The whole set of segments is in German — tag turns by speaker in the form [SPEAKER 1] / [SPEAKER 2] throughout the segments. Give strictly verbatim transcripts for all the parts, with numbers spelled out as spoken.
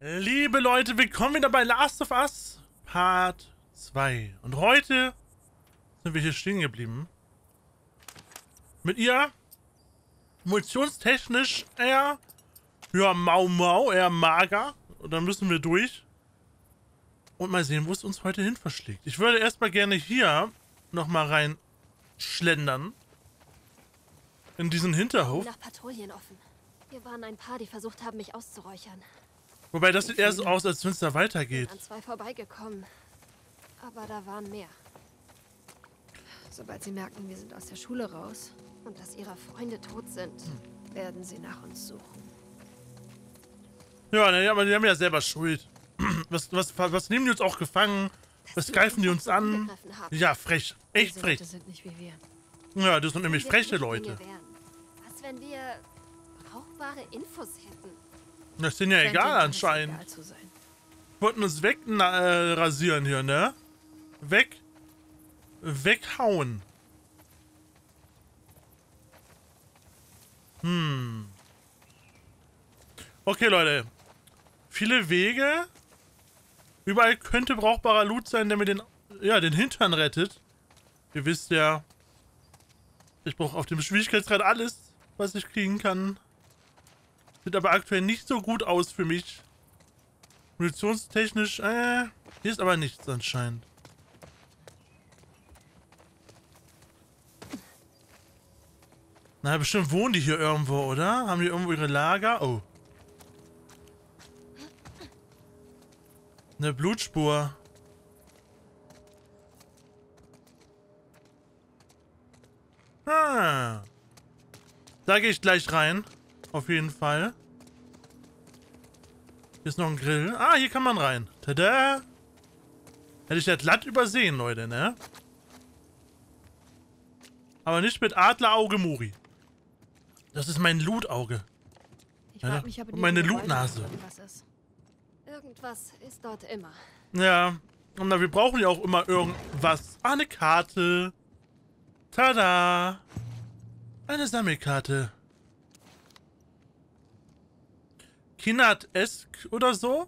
[SPEAKER 1] Liebe Leute, willkommen wieder bei Last of Us Part zwei. Und heute sind wir hier stehen geblieben. Mit ihr munitionstechnisch eher, ja, mau mau, eher mager. Und dann müssen wir durch. Und mal sehen, wo es uns heute hin verschlägt. Ich würde erstmal gerne hier nochmal rein schlendern. In diesen Hinterhof.
[SPEAKER 2] Nach Patrouillen offen. Wir waren ein paar, die versucht haben, mich auszuräuchern.
[SPEAKER 1] Wobei das sieht eher so aus, als wenn es da weitergeht.
[SPEAKER 2] An zwei vorbeigekommen. Aber da waren mehr. Sobald sie merken, wir sind aus der Schule raus und dass ihre Freunde tot sind, hm. werden sie nach uns suchen.
[SPEAKER 1] Ja, na, aber die haben ja selber Schuld. Was, was, was nehmen die uns auch gefangen? Was greifen die uns an? Ja, frech. Echt frech.
[SPEAKER 2] Diese Leute sind nicht wie wir.
[SPEAKER 1] Ja, das sind nämlich freche Leute.
[SPEAKER 2] Was, wenn wir brauchbare Infos hätten?
[SPEAKER 1] Das ist denen ja egal anscheinend. Wollten uns weg äh, rasieren hier, ne? Weg. Weghauen. Hm. Okay, Leute. Viele Wege. Überall könnte brauchbarer Loot sein, der mir den, ja, den Hintern rettet. Ihr wisst ja, ich brauche auf dem Schwierigkeitsgrad alles, was ich kriegen kann. Sieht aber aktuell nicht so gut aus für mich. Munitionstechnisch, äh, hier ist aber nichts anscheinend. Na, bestimmt wohnen die hier irgendwo, oder? Haben die irgendwo ihre Lager? Oh. Eine Blutspur. Ah. Da gehe ich gleich rein. Auf jeden Fall. Hier ist noch ein Grill. Ah, hier kann man rein. Tada! Hätte ich das glatt übersehen, Leute, ne? Aber nicht mit Adlerauge Muri. Das ist mein Loot-Auge. Ja, mich, und meine Loot-Nase.
[SPEAKER 2] Irgendwas ist dort immer.
[SPEAKER 1] Ja, und wir brauchen ja auch immer irgendwas. Ah, eine Karte. Tada! Eine Sammelkarte. Kinat-esk oder so?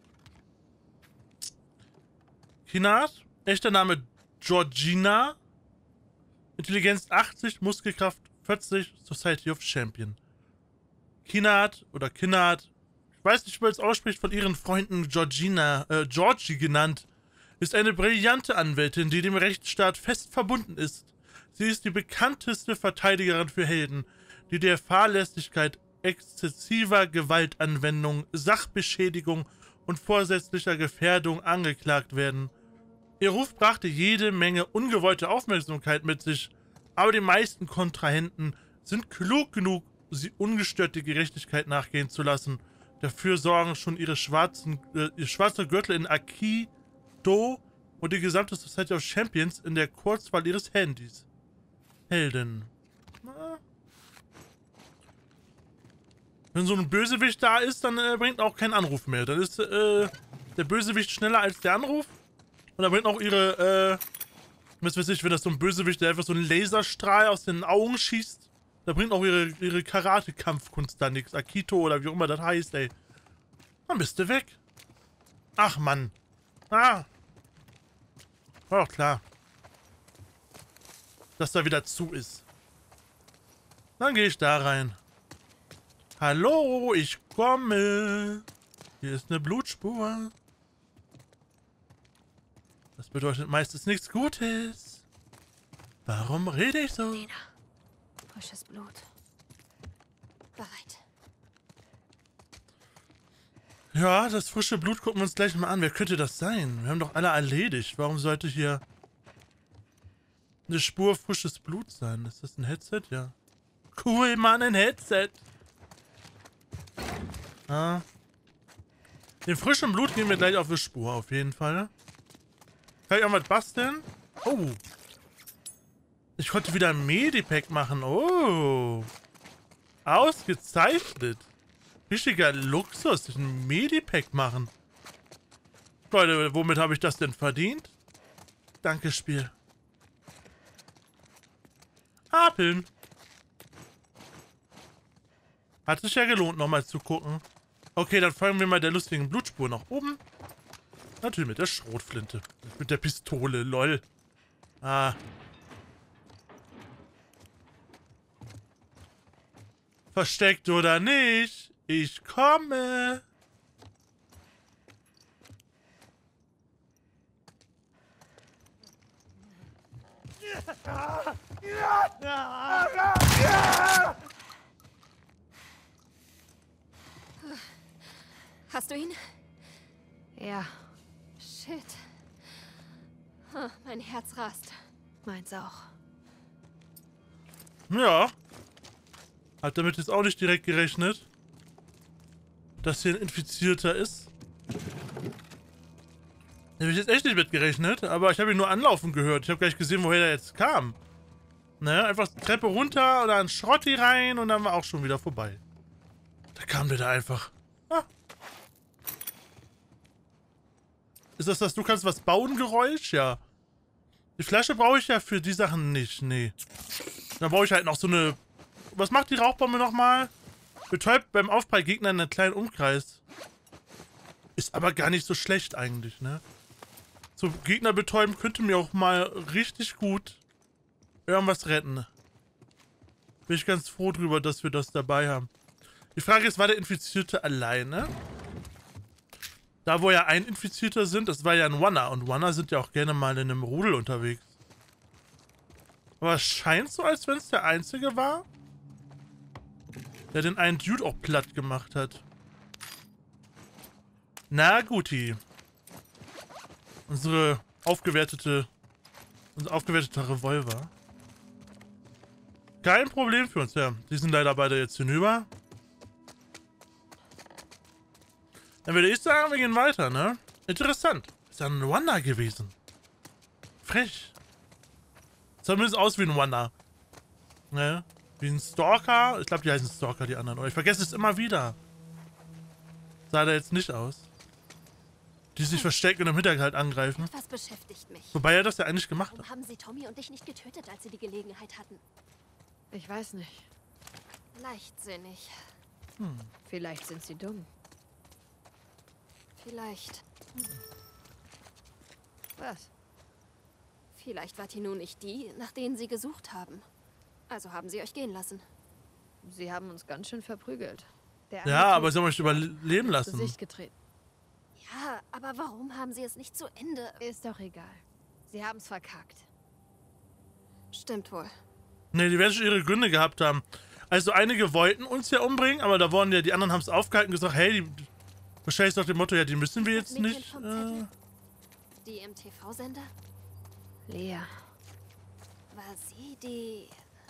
[SPEAKER 1] Kinat? Echter Name Georgina. Intelligenz achtzig, Muskelkraft vierzig, Society of Champion. Kinat oder Kinat, ich weiß nicht, wie man es ausspricht, von ihren Freunden Georgina, äh, Georgie genannt, ist eine brillante Anwältin, die dem Rechtsstaat fest verbunden ist. Sie ist die bekannteste Verteidigerin für Helden, die der Fahrlässigkeit, exzessiver Gewaltanwendung, Sachbeschädigung und vorsätzlicher Gefährdung angeklagt werden. Ihr Ruf brachte jede Menge ungewollte Aufmerksamkeit mit sich, aber die meisten Kontrahenten sind klug genug, sie ungestört die Gerechtigkeit nachgehen zu lassen. Dafür sorgen schon ihre schwarzen, äh, ihr schwarzer Gürtel in Aikido und die gesamte Society of Champions in der Kurzwahl ihres Handys. Helden. Na. Wenn so ein Bösewicht da ist, dann äh, bringt auch kein Anruf mehr. Dann ist äh, der Bösewicht schneller als der Anruf. Und dann bringt auch ihre, äh, was weiß ich, wenn das so ein Bösewicht, der einfach so einen Laserstrahl aus den Augen schießt, da bringt auch ihre, ihre Karate-Kampfkunst da nichts. Akito oder wie auch immer das heißt, ey. Dann bist du weg. Ach, Mann. Ah. War doch klar. Dass da wieder zu ist. Dann gehe ich da rein. Hallo, ich komme. Hier ist eine Blutspur. Das bedeutet meistens nichts Gutes. Warum rede ich so?
[SPEAKER 2] Lena, frisches Blut. Bereit.
[SPEAKER 1] Ja, das frische Blut gucken wir uns gleich mal an. Wer könnte das sein? Wir haben doch alle erledigt. Warum sollte hier eine Spur frisches Blut sein? Ist das ein Headset? Ja. Cool, Mann, ein Headset. Ah. Den frischen Blut gehen wir gleich auf die Spur, auf jeden Fall. Kann ich auch was basteln? Oh. Ich konnte wieder ein Medipack machen. Oh. Ausgezeichnet. Richtiger Luxus. Ein Medipack machen. Leute, womit habe ich das denn verdient? Danke, Spiel. Apeln. Hat sich ja gelohnt, nochmal zu gucken. Okay, dann folgen wir mal der lustigen Blutspur nach oben. Natürlich mit der Schrotflinte. Nicht mit der Pistole, lol. Ah. Versteckt oder nicht? Ich komme.
[SPEAKER 2] Hast du ihn? Ja. Shit. Huh, mein Herz rast. Meins auch.
[SPEAKER 1] Ja. Hat damit jetzt auch nicht direkt gerechnet, dass hier ein Infizierter ist. Da habe ich jetzt echt nicht mit gerechnet, aber ich habe ihn nur anlaufen gehört. Ich habe gar nicht gesehen, woher der jetzt kam. Ne, einfach Treppe runter oder ein Schrotti rein und dann war auch schon wieder vorbei. Da kam der da einfach. Ah. Ist das das, du kannst was bauen, Geräusch? Ja. Die Flasche brauche ich ja für die Sachen nicht, nee. Dann brauche ich halt noch so eine... Was macht die Rauchbombe nochmal? Betäubt beim Aufprall Gegner in einen kleinen Umkreis. Ist aber gar nicht so schlecht eigentlich, ne? So Gegner betäuben könnte mir auch mal richtig gut irgendwas retten. Bin ich ganz froh drüber, dass wir das dabei haben. Die Frage ist, war der Infizierte alleine? Da, wo ja ein Infizierter sind, das war ja ein Wanna. Und Wanna sind ja auch gerne mal in einem Rudel unterwegs. Aber es scheint so, als wenn es der Einzige war, der den einen Dude auch platt gemacht hat. Na guti. Unsere aufgewertete... Unser aufgewerteter Revolver. Kein Problem für uns, ja. Die sind leider beide jetzt hinüber. Dann würde ich sagen, wir gehen weiter, ne? Interessant. Ist ja ein Wanna gewesen. Frech. Zumindest aus wie ein Wanna. Ne? Wie ein Stalker. Ich glaube, die heißen Stalker, die anderen. Oder ich vergesse es immer wieder. Sah der jetzt nicht aus. Die sich verstecken und im Hinterhalt angreifen.
[SPEAKER 2] Was beschäftigt mich?
[SPEAKER 1] Wobei er das ja eigentlich gemacht
[SPEAKER 2] Warum
[SPEAKER 1] hat.
[SPEAKER 2] haben sie Tommy und dich nicht getötet, als sie die Gelegenheit hatten? Ich weiß nicht. Leichtsinnig.
[SPEAKER 3] Hm. Vielleicht sind sie dumm.
[SPEAKER 2] Vielleicht.
[SPEAKER 3] Was?
[SPEAKER 2] Vielleicht war Tinu nicht die, nach denen sie gesucht haben. Also haben sie euch gehen lassen.
[SPEAKER 3] Sie haben uns ganz schön verprügelt. Der
[SPEAKER 1] Ja, aber sie haben euch überleben lassen.
[SPEAKER 3] Gesicht getreten.
[SPEAKER 2] Ja, aber warum haben sie es nicht zu Ende?
[SPEAKER 3] Ist doch egal. Sie haben es verkackt.
[SPEAKER 2] Stimmt wohl.
[SPEAKER 1] Ne, die werden schon ihre Gründe gehabt haben. Also einige wollten uns ja umbringen, aber da wurden ja, die anderen haben es aufgehalten und gesagt, hey, die, wahrscheinlich ist doch dem Motto, ja, die müssen wir jetzt nicht. Äh,
[SPEAKER 2] die im T V-Sender?
[SPEAKER 3] Lea.
[SPEAKER 2] War sie die...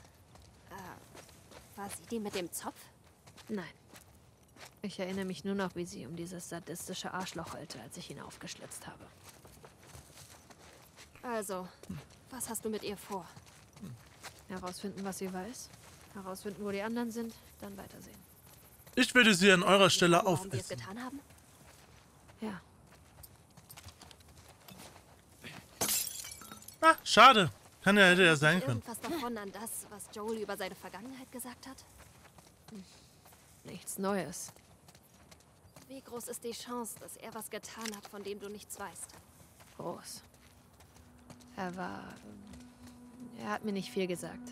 [SPEAKER 2] Äh, war sie die mit dem Zopf?
[SPEAKER 3] Nein. Ich erinnere mich nur noch, wie sie um dieses sadistische Arschloch heulte, als ich ihn aufgeschlitzt habe.
[SPEAKER 2] Also, was hast du mit ihr vor?
[SPEAKER 3] Herausfinden, was sie weiß. Herausfinden, wo die anderen sind. Dann weitersehen.
[SPEAKER 1] ich würde sie an eurer Stelle
[SPEAKER 2] Warum wir es
[SPEAKER 1] aufessen.
[SPEAKER 2] getan haben?
[SPEAKER 3] Ja.
[SPEAKER 1] Ah, schade. Kann ja, hätte ja sein können.
[SPEAKER 2] Irgendwas davon an das, was Joel über seine Vergangenheit gesagt hat?
[SPEAKER 3] Nichts Neues.
[SPEAKER 2] Wie groß ist die Chance, dass er was getan hat, von dem du nichts weißt?
[SPEAKER 3] Groß. Er war... Er hat mir nicht viel gesagt.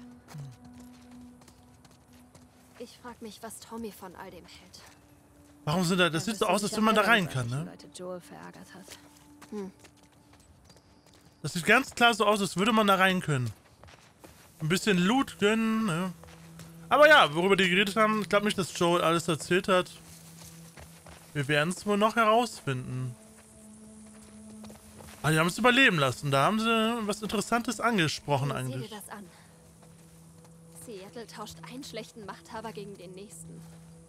[SPEAKER 2] Ich frag mich, was Tommy von all dem hält.
[SPEAKER 1] Warum sind da... Das
[SPEAKER 3] Er
[SPEAKER 1] sieht so
[SPEAKER 3] wüsste
[SPEAKER 1] aus, als
[SPEAKER 3] sicher
[SPEAKER 1] wenn man da
[SPEAKER 3] mehr,
[SPEAKER 1] rein
[SPEAKER 3] dass er
[SPEAKER 1] kann,
[SPEAKER 3] solche
[SPEAKER 1] ne?
[SPEAKER 3] Leute Joel verärgert hat.
[SPEAKER 2] Hm.
[SPEAKER 1] Das sieht ganz klar so aus, als würde man da rein können. Ein bisschen Loot gönnen, ne? Aber ja, worüber die geredet haben, ich glaube nicht, dass Joel alles erzählt hat. Wir werden es wohl noch herausfinden. Ah, die haben es überleben lassen. Da haben sie was Interessantes angesprochen
[SPEAKER 2] Sieh
[SPEAKER 1] eigentlich.
[SPEAKER 2] dir das an. Seattle tauscht einen schlechten Machthaber gegen den nächsten.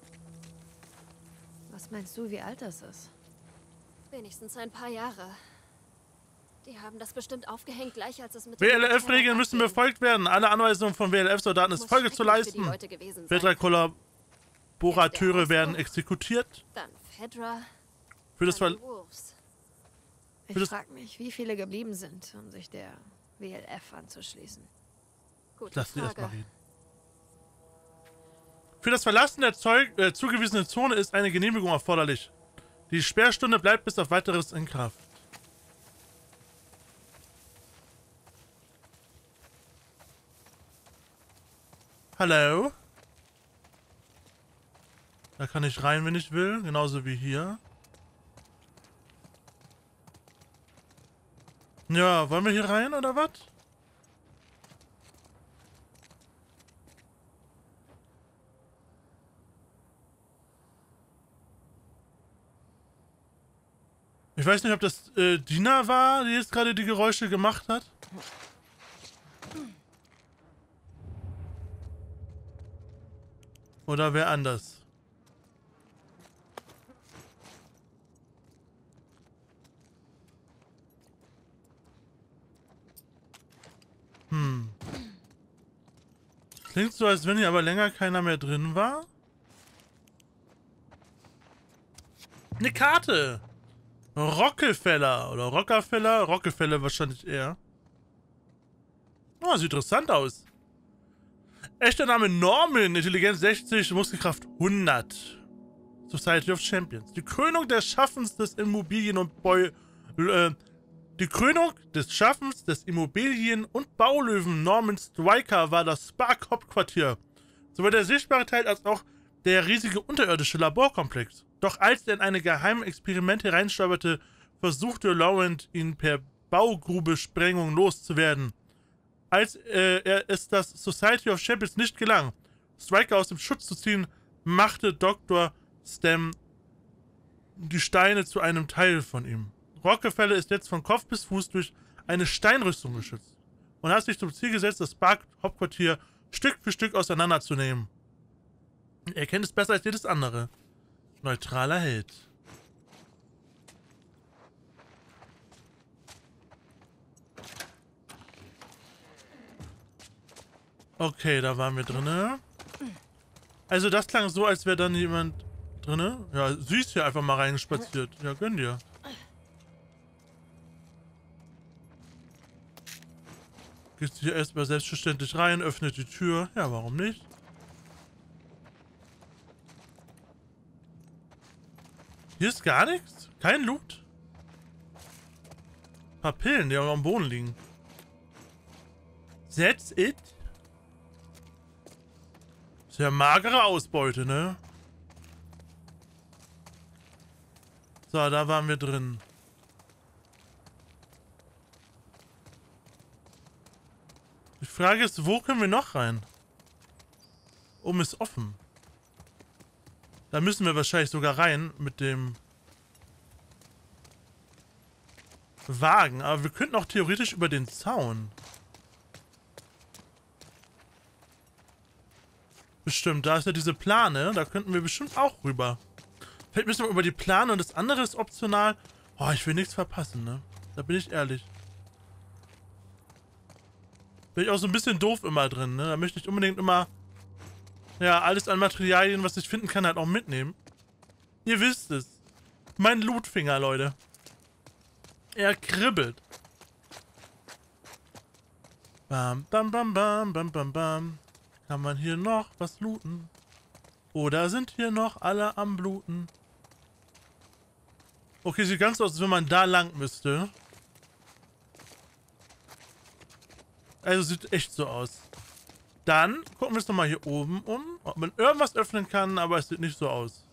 [SPEAKER 3] Was meinst du, wie alt das ist?
[SPEAKER 2] Wenigstens ein paar Jahre. Die haben das bestimmt aufgehängt, gleich als es mit...
[SPEAKER 1] W L F-Regeln müssen befolgt werden. Alle Anweisungen von W L F-Soldaten ist Folge zu leisten. Fedra Kollaborateure werden exekutiert.
[SPEAKER 2] Dann Fedra,
[SPEAKER 1] Für das Ver
[SPEAKER 2] dann Wolves.
[SPEAKER 3] Ich
[SPEAKER 1] Für das-
[SPEAKER 3] frage mich, wie viele geblieben sind, um sich der W L F anzuschließen.
[SPEAKER 2] Gute
[SPEAKER 1] Lass die erst mal
[SPEAKER 2] Frage.
[SPEAKER 1] reden. Für das Verlassen der Zeug äh, zugewiesenen Zone ist eine Genehmigung erforderlich. Die Sperrstunde bleibt bis auf weiteres in Kraft. Hallo? Da kann ich rein, wenn ich will. Genauso wie hier. Ja, wollen wir hier rein oder was? Ich weiß nicht, ob das äh, Dina war, die jetzt gerade die Geräusche gemacht hat. Oder wer anders. Hm. Klingt so, als wenn hier aber länger keiner mehr drin war. Eine Karte! Rockefeller oder Rockefeller, Rockefeller wahrscheinlich eher. Oh, sieht interessant aus. Echter Name Norman, Intelligenz sechzig, Muskelkraft hundert. Society of Champions. Die Krönung des Schaffens des Immobilien- und Bau... Äh, die Krönung des Schaffens des Immobilien- und Baulöwen Norman Stryker war das Spark-Hauptquartier. Sowohl der sichtbare Teil als auch der riesige unterirdische Laborkomplex. Doch als er in eine geheime Experiment hereinstolperte, versuchte Laurent, ihn per Baugrube-Sprengung loszuwerden. Als äh, er es das Society of Champions nicht gelang, Stryker aus dem Schutz zu ziehen, machte Doktor Stem die Steine zu einem Teil von ihm. Rockefeller ist jetzt von Kopf bis Fuß durch eine Steinrüstung geschützt und hat sich zum Ziel gesetzt, das Spark-Hauptquartier Stück für Stück auseinanderzunehmen. Er kennt es besser als jedes andere. Neutraler Held. Okay, da waren wir drinne. Also das klang so, als wäre dann jemand drinne. Ja, sie ist hier einfach mal reingespaziert. Ja, gönn dir. Gehst hier erstmal selbstverständlich rein, öffnet die Tür. Ja, warum nicht? Hier ist gar nichts? Kein Loot? Ein paar Pillen, die am Boden liegen. That's it? Sehr magere Ausbeute, ne? So, da waren wir drin. Die Frage ist, wo können wir noch rein? Oben ist offen. Da müssen wir wahrscheinlich sogar rein mit dem Wagen. Aber wir könnten auch theoretisch über den Zaun. Bestimmt, da ist ja diese Plane. Da könnten wir bestimmt auch rüber. Vielleicht müssen wir über die Plane und das andere ist optional. Oh, ich will nichts verpassen, ne? Da bin ich ehrlich. Bin ich auch so ein bisschen doof immer drin, ne? Da möchte ich unbedingt immer... Ja, alles an Materialien, was ich finden kann, halt auch mitnehmen. Ihr wisst es. Mein Lootfinger, Leute. Er kribbelt. Bam, bam, bam, bam, bam, bam, bam. Kann man hier noch was looten? Oder sind hier noch alle am Bluten? Okay, sieht ganz aus, als wenn man da lang müsste. Also sieht echt so aus. Dann gucken wir uns nochmal hier oben um, ob man irgendwas öffnen kann, aber es sieht nicht so aus.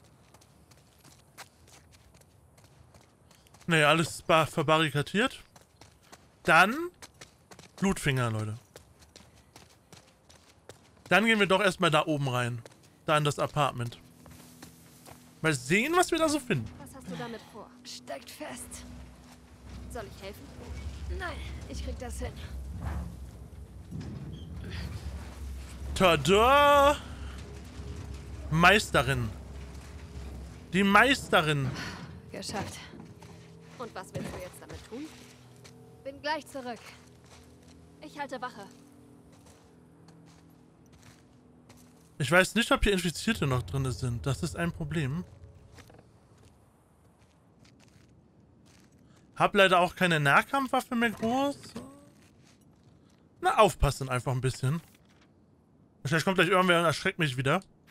[SPEAKER 1] Ne, alles verbarrikadiert. Dann Blutfinger, Leute. Dann gehen wir doch erstmal da oben rein. Da in das Apartment. Mal sehen, was wir da so finden.
[SPEAKER 2] Was hast du damit vor?
[SPEAKER 3] Steckt fest.
[SPEAKER 2] Soll ich helfen?
[SPEAKER 3] Nein, ich krieg das hin.
[SPEAKER 1] Tada! Meisterin. Die Meisterin.
[SPEAKER 3] Geschafft.
[SPEAKER 2] Und was willst du jetzt damit tun?
[SPEAKER 3] Bin gleich zurück.
[SPEAKER 2] Ich halte Wache.
[SPEAKER 1] Ich weiß nicht, ob hier Infizierte noch drin sind. Das ist ein Problem. Hab leider auch keine Nahkampfwaffe mehr groß. Na, aufpassen einfach ein bisschen. Wahrscheinlich kommt gleich irgendwer und erschreckt mich wieder.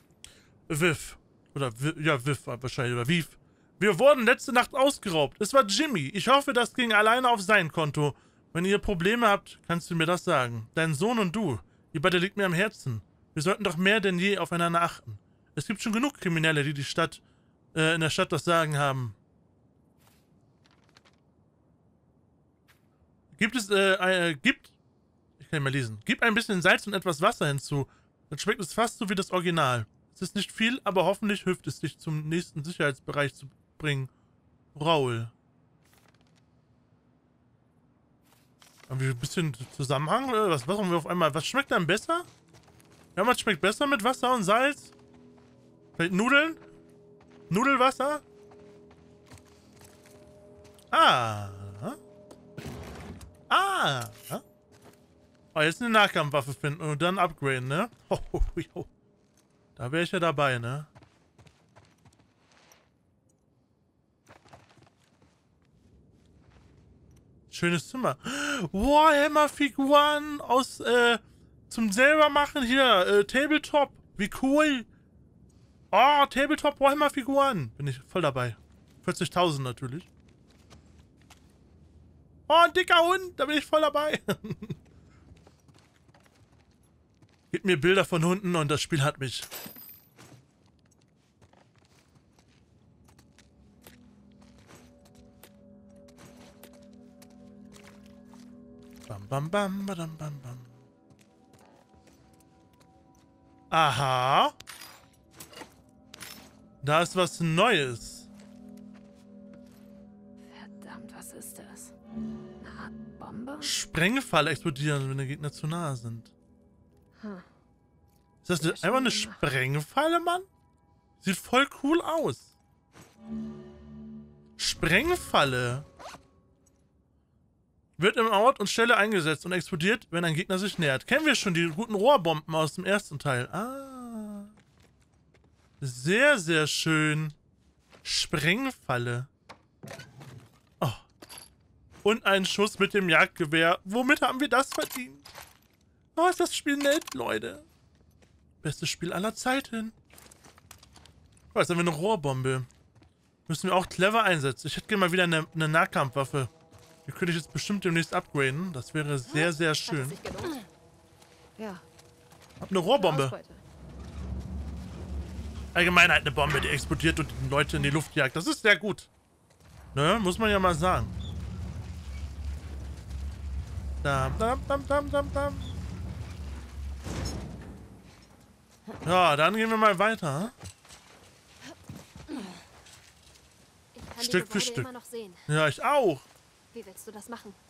[SPEAKER 1] Viv. Oder, Vi- ja, Viv wahrscheinlich, oder Viv. Wir wurden letzte Nacht ausgeraubt. Es war Jimmy. Ich hoffe, das ging alleine auf sein Konto. Wenn ihr Probleme habt, kannst du mir das sagen. Dein Sohn und du, ihr beide liegt mir am Herzen. Wir sollten doch mehr denn je aufeinander achten. Es gibt schon genug Kriminelle, die die Stadt, äh, in der Stadt das Sagen haben. Gibt es, äh, äh, gibt, ich kann nicht mehr lesen, gib ein bisschen Salz und etwas Wasser hinzu. Dann schmeckt es fast so wie das Original. Es ist nicht viel, aber hoffentlich hilft es dich zum nächsten Sicherheitsbereich zu bringen. Raul. Haben wir ein bisschen Zusammenhang oder was? Was haben wir auf einmal? Was schmeckt dann besser? Ja, was schmeckt besser mit Wasser und Salz? Vielleicht Nudeln? Nudelwasser? Ah. Ah. Oh, jetzt eine Nahkampfwaffe finden und dann upgraden, ne? Oh, oh, oh. Da wäre ich ja dabei, ne? Schönes Zimmer. Warhammer Figuren aus, äh, zum selber machen hier, äh, Tabletop. Wie cool. Oh, Tabletop Warhammer Figuren. Bin ich voll dabei. vierzigtausend natürlich. Oh, ein dicker Hund. Da bin ich voll dabei. Gib mir Bilder von Hunden und das Spiel hat mich. Bam, bam, bam, badam, bam, bam. Aha. Da ist was Neues.
[SPEAKER 3] Verdammt, was ist das? Eine Art Bombe?
[SPEAKER 1] Sprengfalle explodieren, wenn die Gegner zu nahe sind.
[SPEAKER 3] Hm.
[SPEAKER 1] Ist das eine, einfach eine Sprengfalle, Mann? Sieht voll cool aus. Sprengfalle. Wird im Ort und Stelle eingesetzt und explodiert, wenn ein Gegner sich nähert. Kennen wir schon die guten Rohrbomben aus dem ersten Teil. Ah. Sehr, sehr schön. Sprengfalle. Oh. Und ein Schuss mit dem Jagdgewehr. Womit haben wir das verdient? Oh, ist das Spiel nett, Leute. Bestes Spiel aller Zeiten. Oh, jetzt haben wir eine Rohrbombe. Müssen wir auch clever einsetzen. Ich hätte gerne mal wieder eine, eine Nahkampfwaffe. Die könnte ich jetzt bestimmt demnächst upgraden. Das wäre sehr, sehr schön.
[SPEAKER 2] Hat es sich gelohnt?
[SPEAKER 3] Ja.
[SPEAKER 1] Hab eine Rohrbombe.
[SPEAKER 3] Ausbeute.
[SPEAKER 1] Allgemein halt eine Bombe, die explodiert und die Leute in die Luft jagt. Das ist sehr gut. Ne, muss man ja mal sagen. Dam, dam, dam, dam, dam, dam. Ja, dann gehen wir mal weiter.
[SPEAKER 2] Ich kann
[SPEAKER 1] Stück
[SPEAKER 2] die
[SPEAKER 1] für
[SPEAKER 2] Gebäude
[SPEAKER 1] Stück.
[SPEAKER 2] immer noch sehen.
[SPEAKER 1] Ja, ich auch.
[SPEAKER 2] Wie willst du das machen?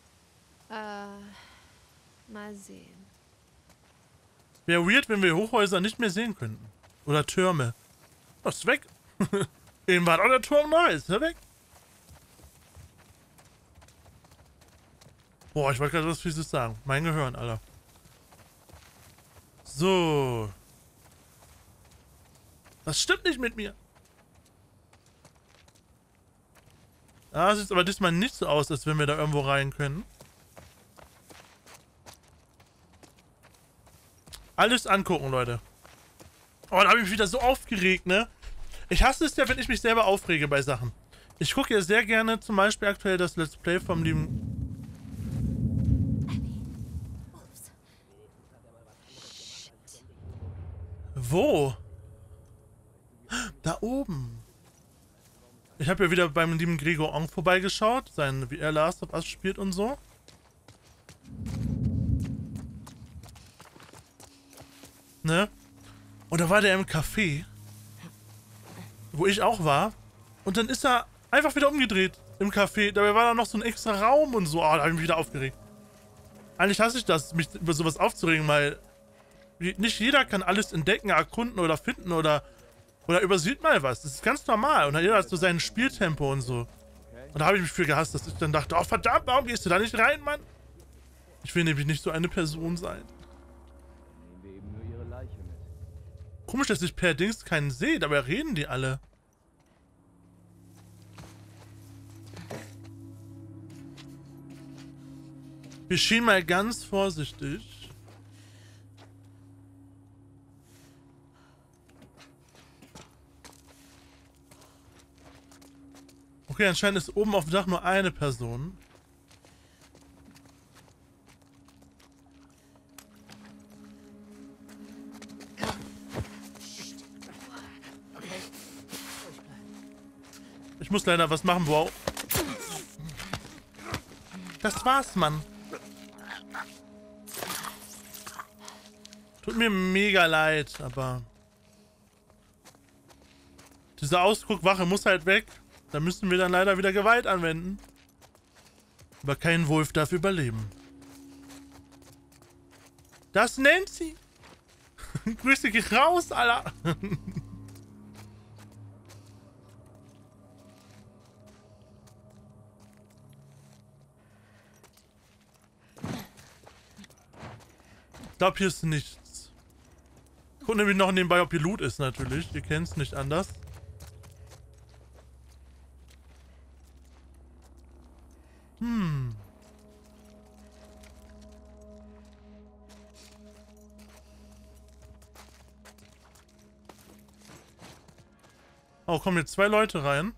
[SPEAKER 3] Äh, mal sehen.
[SPEAKER 1] Wäre weird, wenn wir Hochhäuser nicht mehr sehen könnten. Oder Türme. Das ist weg. Eben war auch der Turm neu. Ist er weg? Boah, ich wollte gerade was Fieses sagen. Mein Gehirn, Alter. So. Das stimmt nicht mit mir. Ah, sieht aber diesmal nicht so aus, als wenn wir da irgendwo rein können. Alles angucken, Leute. Oh, da habe ich mich wieder so aufgeregt, ne? Ich hasse es ja, wenn ich mich selber aufrege bei Sachen. Ich gucke ja sehr gerne zum Beispiel aktuell das Let's Play vom lieben...
[SPEAKER 2] Ups.
[SPEAKER 1] Wo? Da oben. Ich habe ja wieder beim lieben Gregor Ong vorbeigeschaut, sein, wie er Last of Us spielt und so. Ne? Und da war der im Café, wo ich auch war. Und dann ist er einfach wieder umgedreht im Café. Dabei war da noch so ein extra Raum und so. Oh, da habe ich mich wieder aufgeregt. Eigentlich hasse ich das, mich über sowas aufzuregen, weil nicht jeder kann alles entdecken, erkunden oder finden oder, oder übersieht mal was. Das ist ganz normal. Und jeder hat so sein Spieltempo und so. Und da habe ich mich für gehasst, dass ich dann dachte, oh verdammt, warum gehst du da nicht rein, Mann? Ich will nämlich nicht so eine Person sein. Komisch, dass ich per Dings keinen sehe, dabei reden die alle. Wir schienen mal ganz vorsichtig. Okay, anscheinend ist oben auf dem Dach nur eine Person. Ich muss leider was machen, wow. Das war's, Mann. Tut mir mega leid, aber... Diese Ausguckwache muss halt weg. Da müssen wir dann leider wieder Gewalt anwenden. Aber kein Wolf darf überleben. Das nennt sie. Grüße dich raus, Alter. Ich glaube, hier ist nichts. Guck nämlich noch nebenbei, ob hier Loot ist, natürlich. Ihr kennt es nicht anders. Hm. Oh, kommen jetzt zwei Leute rein.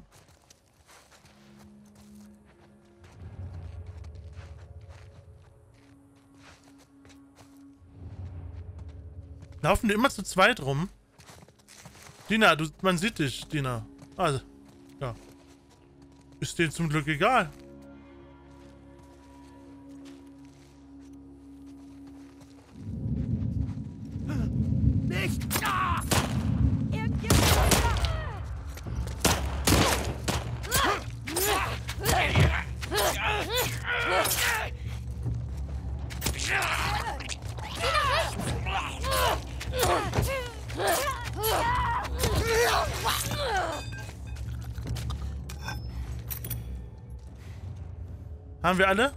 [SPEAKER 1] Laufen die immer zu zweit rum? Dina, du, man sieht dich, Dina. Also, ja. Ist denen zum Glück egal.
[SPEAKER 4] Nicht! Ah!
[SPEAKER 1] Haben wir alle?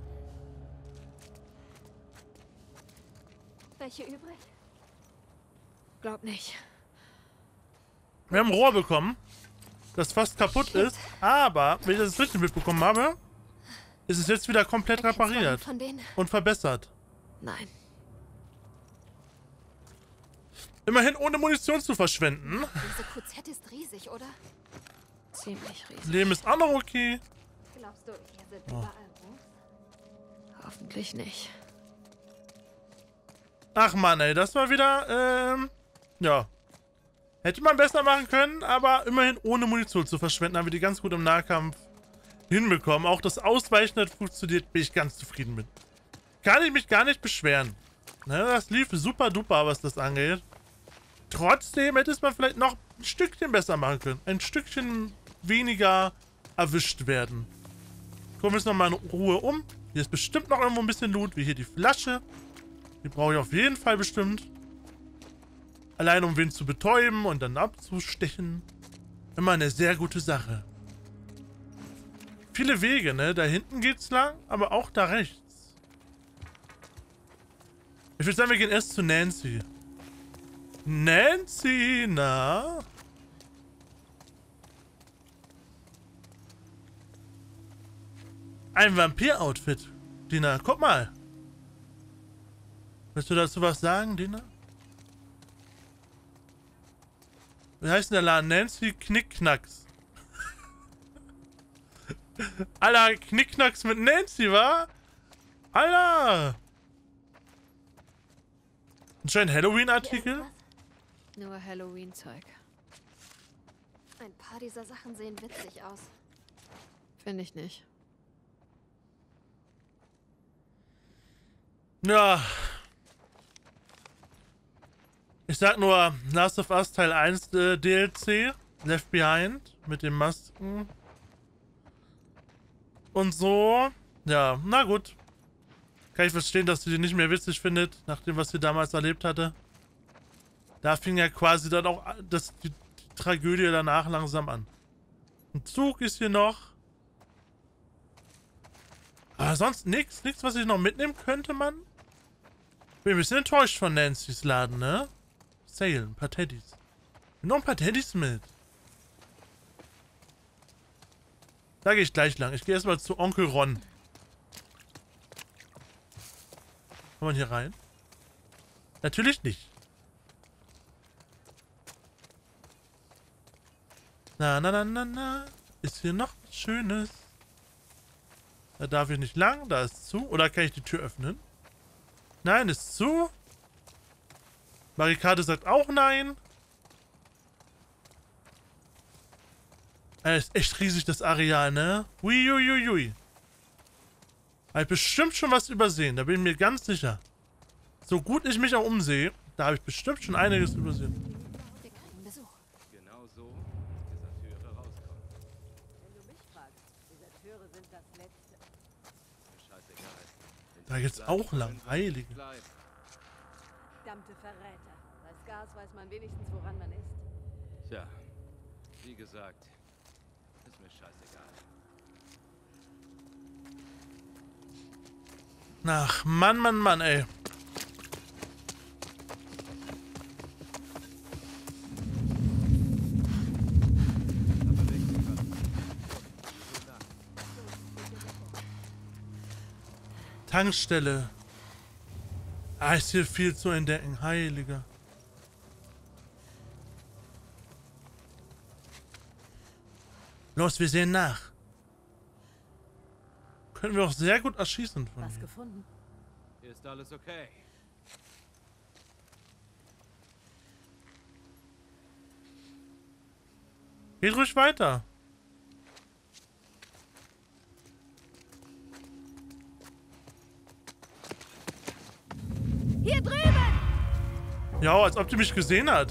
[SPEAKER 2] Welche übrig?
[SPEAKER 3] Glaub nicht.
[SPEAKER 1] Wir haben ein Rohr bekommen, das fast kaputt
[SPEAKER 2] Shit.
[SPEAKER 1] ist, aber, wenn ich das richtig mitbekommen habe, ist es jetzt wieder komplett
[SPEAKER 2] Erkennst du einen
[SPEAKER 1] repariert
[SPEAKER 2] von denen?
[SPEAKER 1] und verbessert.
[SPEAKER 3] Nein.
[SPEAKER 1] Immerhin ohne Munition zu verschwenden.
[SPEAKER 2] Diese Q Z ist riesig, oder?
[SPEAKER 3] Ziemlich riesig.
[SPEAKER 1] Leben ist auch noch okay.
[SPEAKER 2] Glaubst du, hier sind
[SPEAKER 1] Oh.
[SPEAKER 2] überall Rufs?
[SPEAKER 3] Hoffentlich nicht.
[SPEAKER 1] Ach man, ey, das war wieder, ähm, ja. Hätte man besser machen können, aber immerhin ohne Munition zu verschwenden, haben wir die ganz gut im Nahkampf hinbekommen. Auch das Ausweichen hat funktioniert, bin ich ganz zufrieden mit. Kann ich mich gar nicht beschweren. Ne, das lief super duper, was das angeht. Trotzdem hätte es man vielleicht noch ein Stückchen besser machen können. Ein Stückchen weniger erwischt werden. Gucken wir uns nochmal in Ruhe um. Hier ist bestimmt noch irgendwo ein bisschen Loot, wie hier die Flasche. Die brauche ich auf jeden Fall bestimmt. Allein um wen zu betäuben und dann abzustechen. Immer eine sehr gute Sache. Viele Wege, ne? Da hinten geht's lang, aber auch da rechts. Ich würde sagen, wir gehen erst zu Nancy. Nancy, na? Ein Vampir-Outfit. Dina, guck mal. Willst du dazu was sagen, Dina? Wie heißt denn der Laden? Nancy Knickknacks. Alter, Knickknacks mit Nancy, wa? Alter! Anscheinend Halloween-Artikel?
[SPEAKER 3] Nur Halloween-Zeug.
[SPEAKER 2] Ein paar dieser Sachen sehen witzig aus.
[SPEAKER 3] Finde ich nicht.
[SPEAKER 1] Ja. Ich sag nur, Last of Us Teil eins äh, D L C, Left Behind, mit den Masken. Und so. Ja, na gut. Kann ich verstehen, dass sie die nicht mehr witzig findet, nach dem, was sie damals erlebt hatte. Da fing ja quasi dann auch das, die, die Tragödie danach langsam an. Ein Zug ist hier noch. Aber sonst nichts, nichts, was ich noch mitnehmen könnte, Mann. Bin ein bisschen enttäuscht von Nancy's Laden, ne? Sale, ein paar Teddys. Nimm noch ein paar Teddys mit. Da gehe ich gleich lang. Ich gehe erstmal zu Onkel Ron. Kann man hier rein? Natürlich nicht. Na, na, na, na, na. Ist hier noch was Schönes. Da darf ich nicht lang, da ist zu. Oder kann ich die Tür öffnen? Nein, ist zu. Barrikade sagt auch nein. Es ist echt riesig, das Areal, ne? Uiuiui. Habe ich bestimmt schon was übersehen, da bin ich mir ganz sicher. So gut ich mich auch umsehe, da habe ich bestimmt schon einiges übersehen.
[SPEAKER 2] Wir kriegen Besuch.
[SPEAKER 5] Genau so aus dieser Türe rauskommen.
[SPEAKER 6] Wenn du mich fragst, diese Türe sind das Letzte.
[SPEAKER 5] Ist mir scheißegal. Wenn
[SPEAKER 1] Da
[SPEAKER 5] sie
[SPEAKER 1] geht's
[SPEAKER 5] bleiben
[SPEAKER 1] auch
[SPEAKER 5] wollen,
[SPEAKER 1] lang,
[SPEAKER 5] sollen sie
[SPEAKER 1] Heilige.
[SPEAKER 5] bleiben.
[SPEAKER 6] Verdammte Verräter. Bei Scars weiß man wenigstens, woran man ist.
[SPEAKER 5] Tja, wie gesagt, ist mir scheißegal.
[SPEAKER 1] Ach, Mann, Mann, Mann, ey. Tankstelle. Ah, ist hier viel zu entdecken, Heiliger. Los, wir sehen nach. Können wir auch sehr gut erschießen von
[SPEAKER 6] Was
[SPEAKER 1] hier.
[SPEAKER 6] gefunden?
[SPEAKER 5] Hier ist alles okay.
[SPEAKER 1] Geht ruhig weiter.
[SPEAKER 2] Hier drüben!
[SPEAKER 1] Ja, als ob die mich gesehen hat.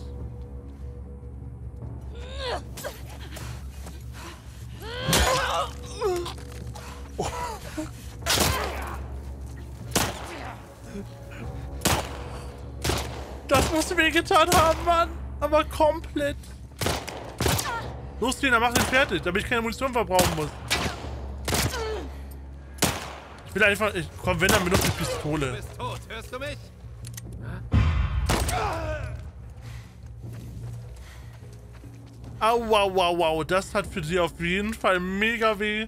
[SPEAKER 1] Das musst weh getan haben, Mann. Aber komplett. Los, Tina, mach den fertig, damit ich keine Munition verbrauchen muss. Ich will einfach... Ich, komm, wenn, dann benutze ich
[SPEAKER 5] Du
[SPEAKER 1] Pistole.
[SPEAKER 5] bist tot, hörst du mich?
[SPEAKER 1] Au, au, au, au. Das hat für sie auf jeden Fall mega weh.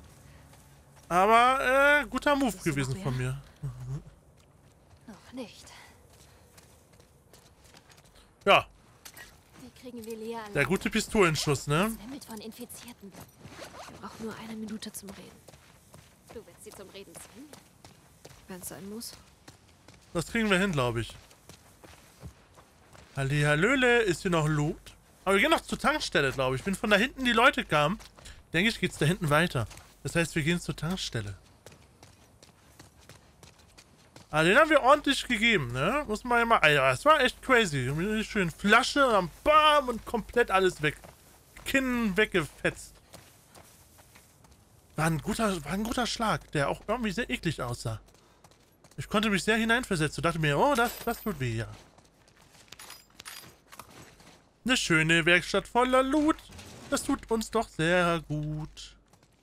[SPEAKER 1] Aber, äh, guter Move
[SPEAKER 2] Bist du
[SPEAKER 1] gewesen
[SPEAKER 2] noch
[SPEAKER 1] von mir.
[SPEAKER 2] Noch nicht.
[SPEAKER 1] Ja,
[SPEAKER 2] Wie kriegen wir Lea allein?
[SPEAKER 1] der gute Pistolenschuss, ne?
[SPEAKER 2] Wimmelt von Infizierten. Wir brauchen nur eine Minute zum Reden. Du willst sie zum Reden zwingen? Wenn es sein muss.
[SPEAKER 1] Das kriegen wir hin, glaube ich. Hallihallöle, ist hier noch Loot? Aber wir gehen noch zur Tankstelle, glaube ich. Wenn von da hinten die Leute kamen, denke ich, geht's da hinten weiter. Das heißt, wir gehen zur Tankstelle. Ah, den haben wir ordentlich gegeben, ne? Muss man ja mal... Alter, das war echt crazy. Schön Flasche und dann bam und komplett alles weg. Kinn weggefetzt. War ein guter, war ein guter Schlag, der auch irgendwie sehr eklig aussah. Ich konnte mich sehr hineinversetzen und dachte mir, oh, das, das tut weh, ja. Eine schöne Werkstatt voller Loot. Das tut uns doch sehr gut.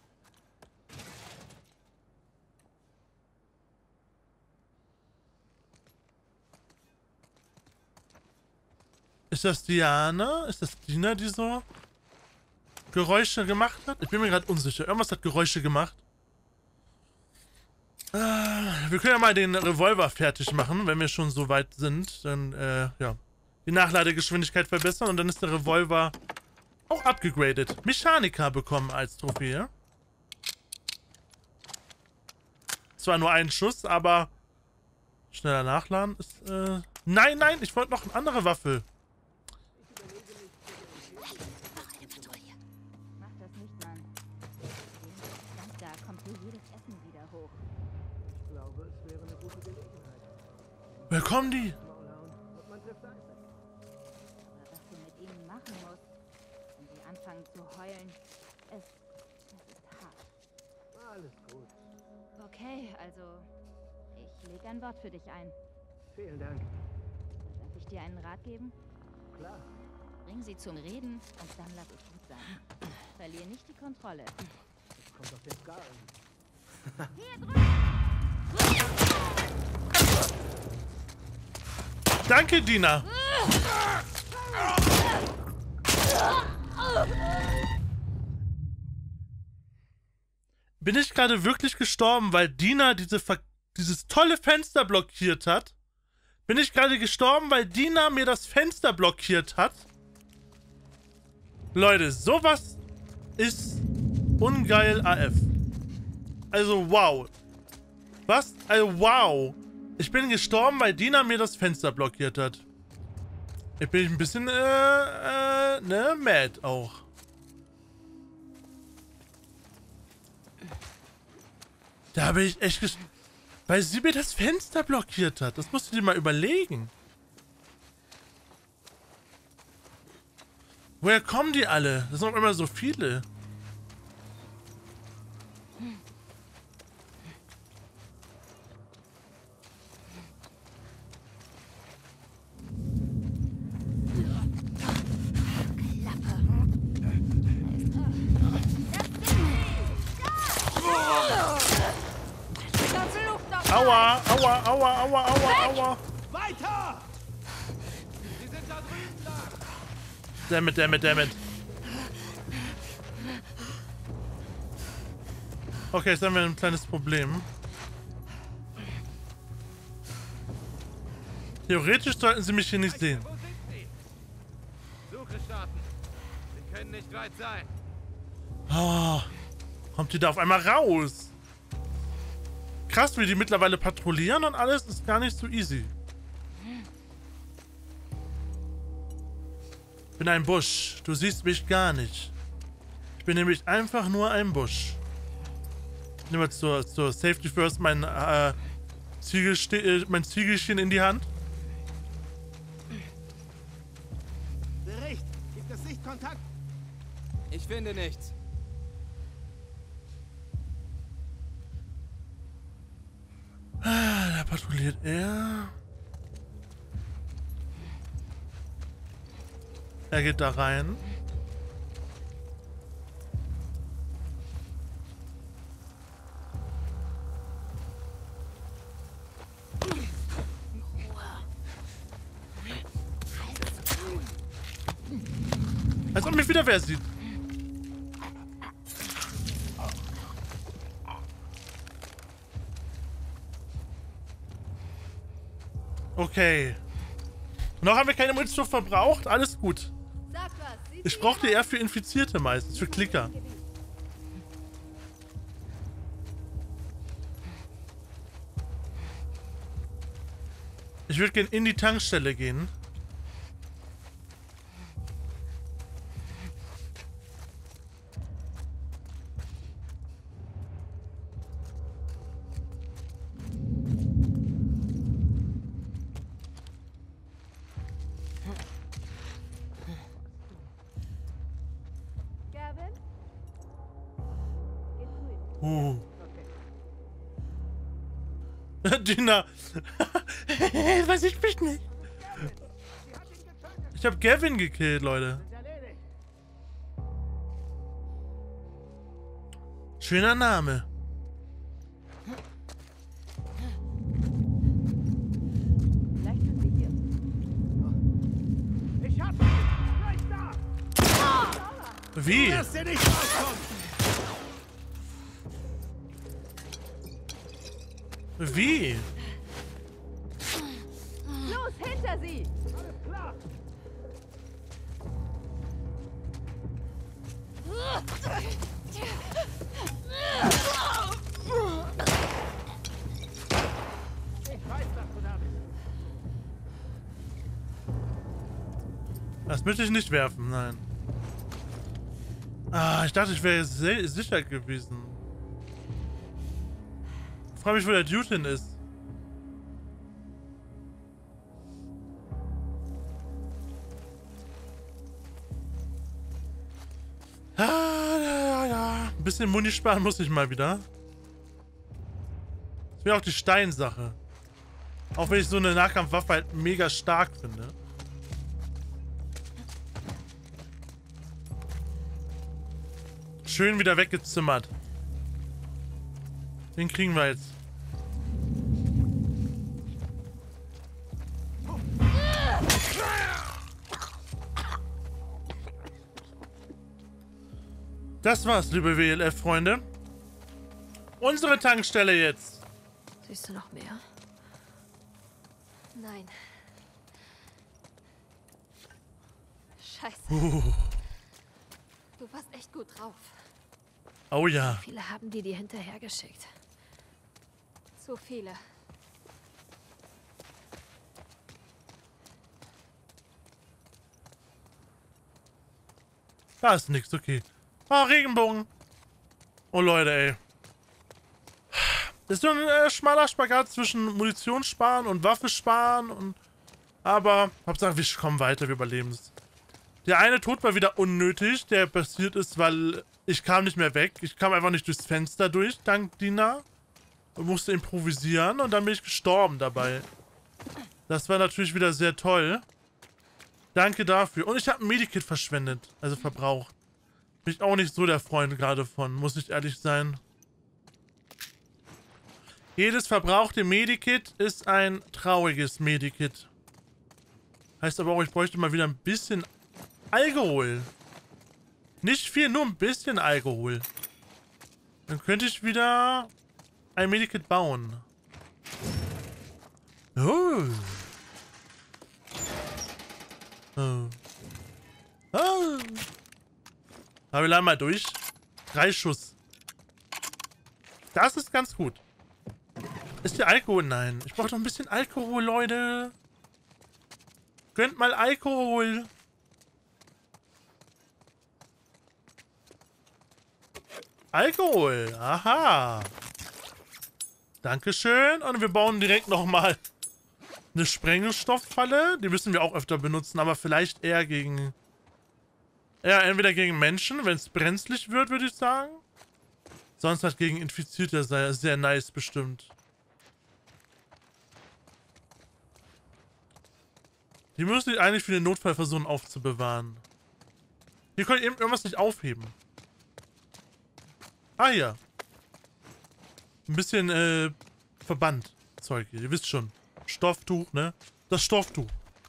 [SPEAKER 1] Ist das Diana? Ist das Dina, die so Geräusche gemacht hat? Ich bin mir gerade unsicher. Irgendwas hat Geräusche gemacht. Äh, wir können ja mal den Revolver fertig machen, wenn wir schon so weit sind. Dann, äh, ja. Die Nachladegeschwindigkeit verbessern und dann ist der Revolver auch abgegradet. Mechaniker bekommen als Trophäe. Zwar nur einen Schuss, aber schneller nachladen ist, äh... Nein, nein, ich wollte noch eine andere Waffe.
[SPEAKER 7] Mach das nicht, Mann. Ganz da kommt hier jedes Essen wieder hoch.
[SPEAKER 4] Ich glaube, es wäre eine gute Gelegenheit.
[SPEAKER 1] Wer kommen die?
[SPEAKER 4] Maulhauen und man trifft Isaac.
[SPEAKER 7] Aber was du mit ihnen machen musst, wenn sie anfangen zu heulen, es, es ist hart.
[SPEAKER 4] Alles gut.
[SPEAKER 7] Okay, also ich lege ein Wort für dich ein.
[SPEAKER 4] Vielen Dank.
[SPEAKER 7] Darf ich dir einen Rat geben?
[SPEAKER 4] Klar.
[SPEAKER 7] Bring sie zum Reden und dann lass es gut sein. Verlier nicht die Kontrolle.
[SPEAKER 4] Das kommt auf den Scar an.
[SPEAKER 1] Danke, Dina. Bin ich gerade wirklich gestorben, weil Dina diese Ver dieses tolle Fenster blockiert hat? Bin ich gerade gestorben, weil Dina mir das Fenster blockiert hat? Leute, sowas ist Ungeil A F. Also, wow. Was? Also, wow. Ich bin gestorben, weil Dina mir das Fenster blockiert hat. Ich bin ein bisschen, äh, äh, ne, mad auch. Da habe ich echt gestorben, weil sie mir das Fenster blockiert hat. Das musst du dir mal überlegen. Woher kommen die alle? Das sind auch immer so viele. Aua, aua, aua, aua, aua, aua.
[SPEAKER 5] Weiter! Sie sind da drüben lang!
[SPEAKER 1] Dammit, dammit, dammit. Okay, jetzt haben wir ein kleines Problem. Theoretisch sollten sie mich hier nicht sehen.
[SPEAKER 5] Wo sind sie? Suche starten. Sie können nicht weit sein.
[SPEAKER 1] Oh, kommt die da auf einmal raus? Krass, wie die mittlerweile patrouillieren und alles ist gar nicht so easy. Ich bin ein Busch. Du siehst mich gar nicht. Ich bin nämlich einfach nur ein Busch. Ich nehme jetzt zur, zur Safety First mein, äh, Ziegelste äh, mein Ziegelchen in die Hand.
[SPEAKER 4] Bericht. Gibt es Sichtkontakt?
[SPEAKER 5] Ich finde nichts.
[SPEAKER 1] Ah, da patrouilliert er. Er geht da rein. Als ob mich wieder wer sieht. Okay. Noch haben wir keine Munition verbraucht. Alles gut.
[SPEAKER 6] Sag was. Siehst
[SPEAKER 1] Ich
[SPEAKER 6] du
[SPEAKER 1] brauchte
[SPEAKER 6] jemanden?
[SPEAKER 1] eher für Infizierte meistens, für Klicker. Ich würde gerne in die Tankstelle gehen.
[SPEAKER 6] Gavin? Geh zu ihm.
[SPEAKER 1] Uh. Dina. Weiß ich mich nicht. Ich habe Gavin gekillt, Leute. Schöner Name.
[SPEAKER 6] Vielleicht sind sie hier.
[SPEAKER 4] Ich hab ihn! Gleich da!
[SPEAKER 1] Wie?
[SPEAKER 4] Lass dir nicht rauskommen!
[SPEAKER 1] Wie?
[SPEAKER 6] Los, hinter sie!
[SPEAKER 4] Alles klar! Ich weiß, dass du da bist.
[SPEAKER 1] Das möchte ich nicht werfen, nein. Ah, ich dachte, ich wäre se- sicher gewesen. Ich frage mich, wo der Dude hin ist. Ah, ja, ja. Ein bisschen Muni sparen muss ich mal wieder. Das wäre auch die Steinsache. Auch wenn ich so eine Nahkampfwaffe halt mega stark finde. Schön wieder weggezimmert. Den kriegen wir jetzt. Das war's, liebe W L F-Freunde. Unsere Tankstelle jetzt.
[SPEAKER 3] Siehst du noch mehr?
[SPEAKER 2] Nein. Scheiße.
[SPEAKER 1] Uh.
[SPEAKER 2] Du warst echt gut drauf.
[SPEAKER 1] Oh ja.
[SPEAKER 2] Wie viele haben die dir hinterhergeschickt?
[SPEAKER 6] Zu viele.
[SPEAKER 1] Da ist nix, okay. Ah, Regenbogen. Oh, Leute, ey. Das ist so ein äh, schmaler Spagat zwischen Munition sparen und Waffe sparen und... Aber, Hauptsache, wir kommen weiter, wir überleben es. Der eine Tod war wieder unnötig, der passiert ist, weil ich kam nicht mehr weg. Ich kam einfach nicht durchs Fenster durch, dank Dina. Und musste improvisieren und dann bin ich gestorben dabei. Das war natürlich wieder sehr toll. Danke dafür. Und ich habe ein Medikit verschwendet, also verbraucht. Bin ich auch nicht so der Freund gerade von, muss ich ehrlich sein. Jedes verbrauchte Medikit ist ein trauriges Medikit. Heißt aber auch, ich bräuchte mal wieder ein bisschen Alkohol. Nicht viel, nur ein bisschen Alkohol. Dann könnte ich wieder ein Medikit bauen. Oh. Oh. Oh. Aber wir laden mal durch. Drei Schuss. Das ist ganz gut. Ist hier Alkohol? Nein. Ich brauche doch ein bisschen Alkohol, Leute. Gönnt mal Alkohol. Alkohol. Aha. Dankeschön. Und wir bauen direkt nochmal eine Sprengstofffalle. Die müssen wir auch öfter benutzen, aber vielleicht eher gegen... Ja, entweder gegen Menschen, wenn es brenzlig wird, würde ich sagen. Sonst halt gegen Infizierte sehr, sehr nice bestimmt. Die müssen eigentlich für den Notfall versuchen aufzubewahren. Hier könnt ihr irgendwas nicht aufheben. Ah, hier. Ein bisschen, äh, Verband. Zeug hier. Ihr wisst schon. Stofftuch, ne? Das Stofftuch.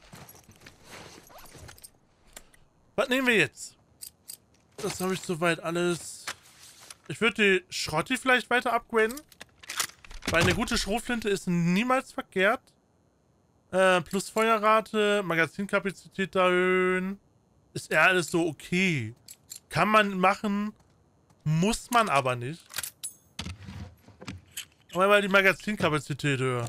[SPEAKER 1] Was nehmen wir jetzt? Das habe ich soweit alles. Ich würde die Schrotti vielleicht weiter upgraden. Weil eine gute Schrotflinte ist niemals verkehrt. Äh, plus Feuerrate, Magazinkapazität erhöhen. Ist ja alles so okay. Kann man machen. Muss man aber nicht. Aber mal die Magazinkapazität höher.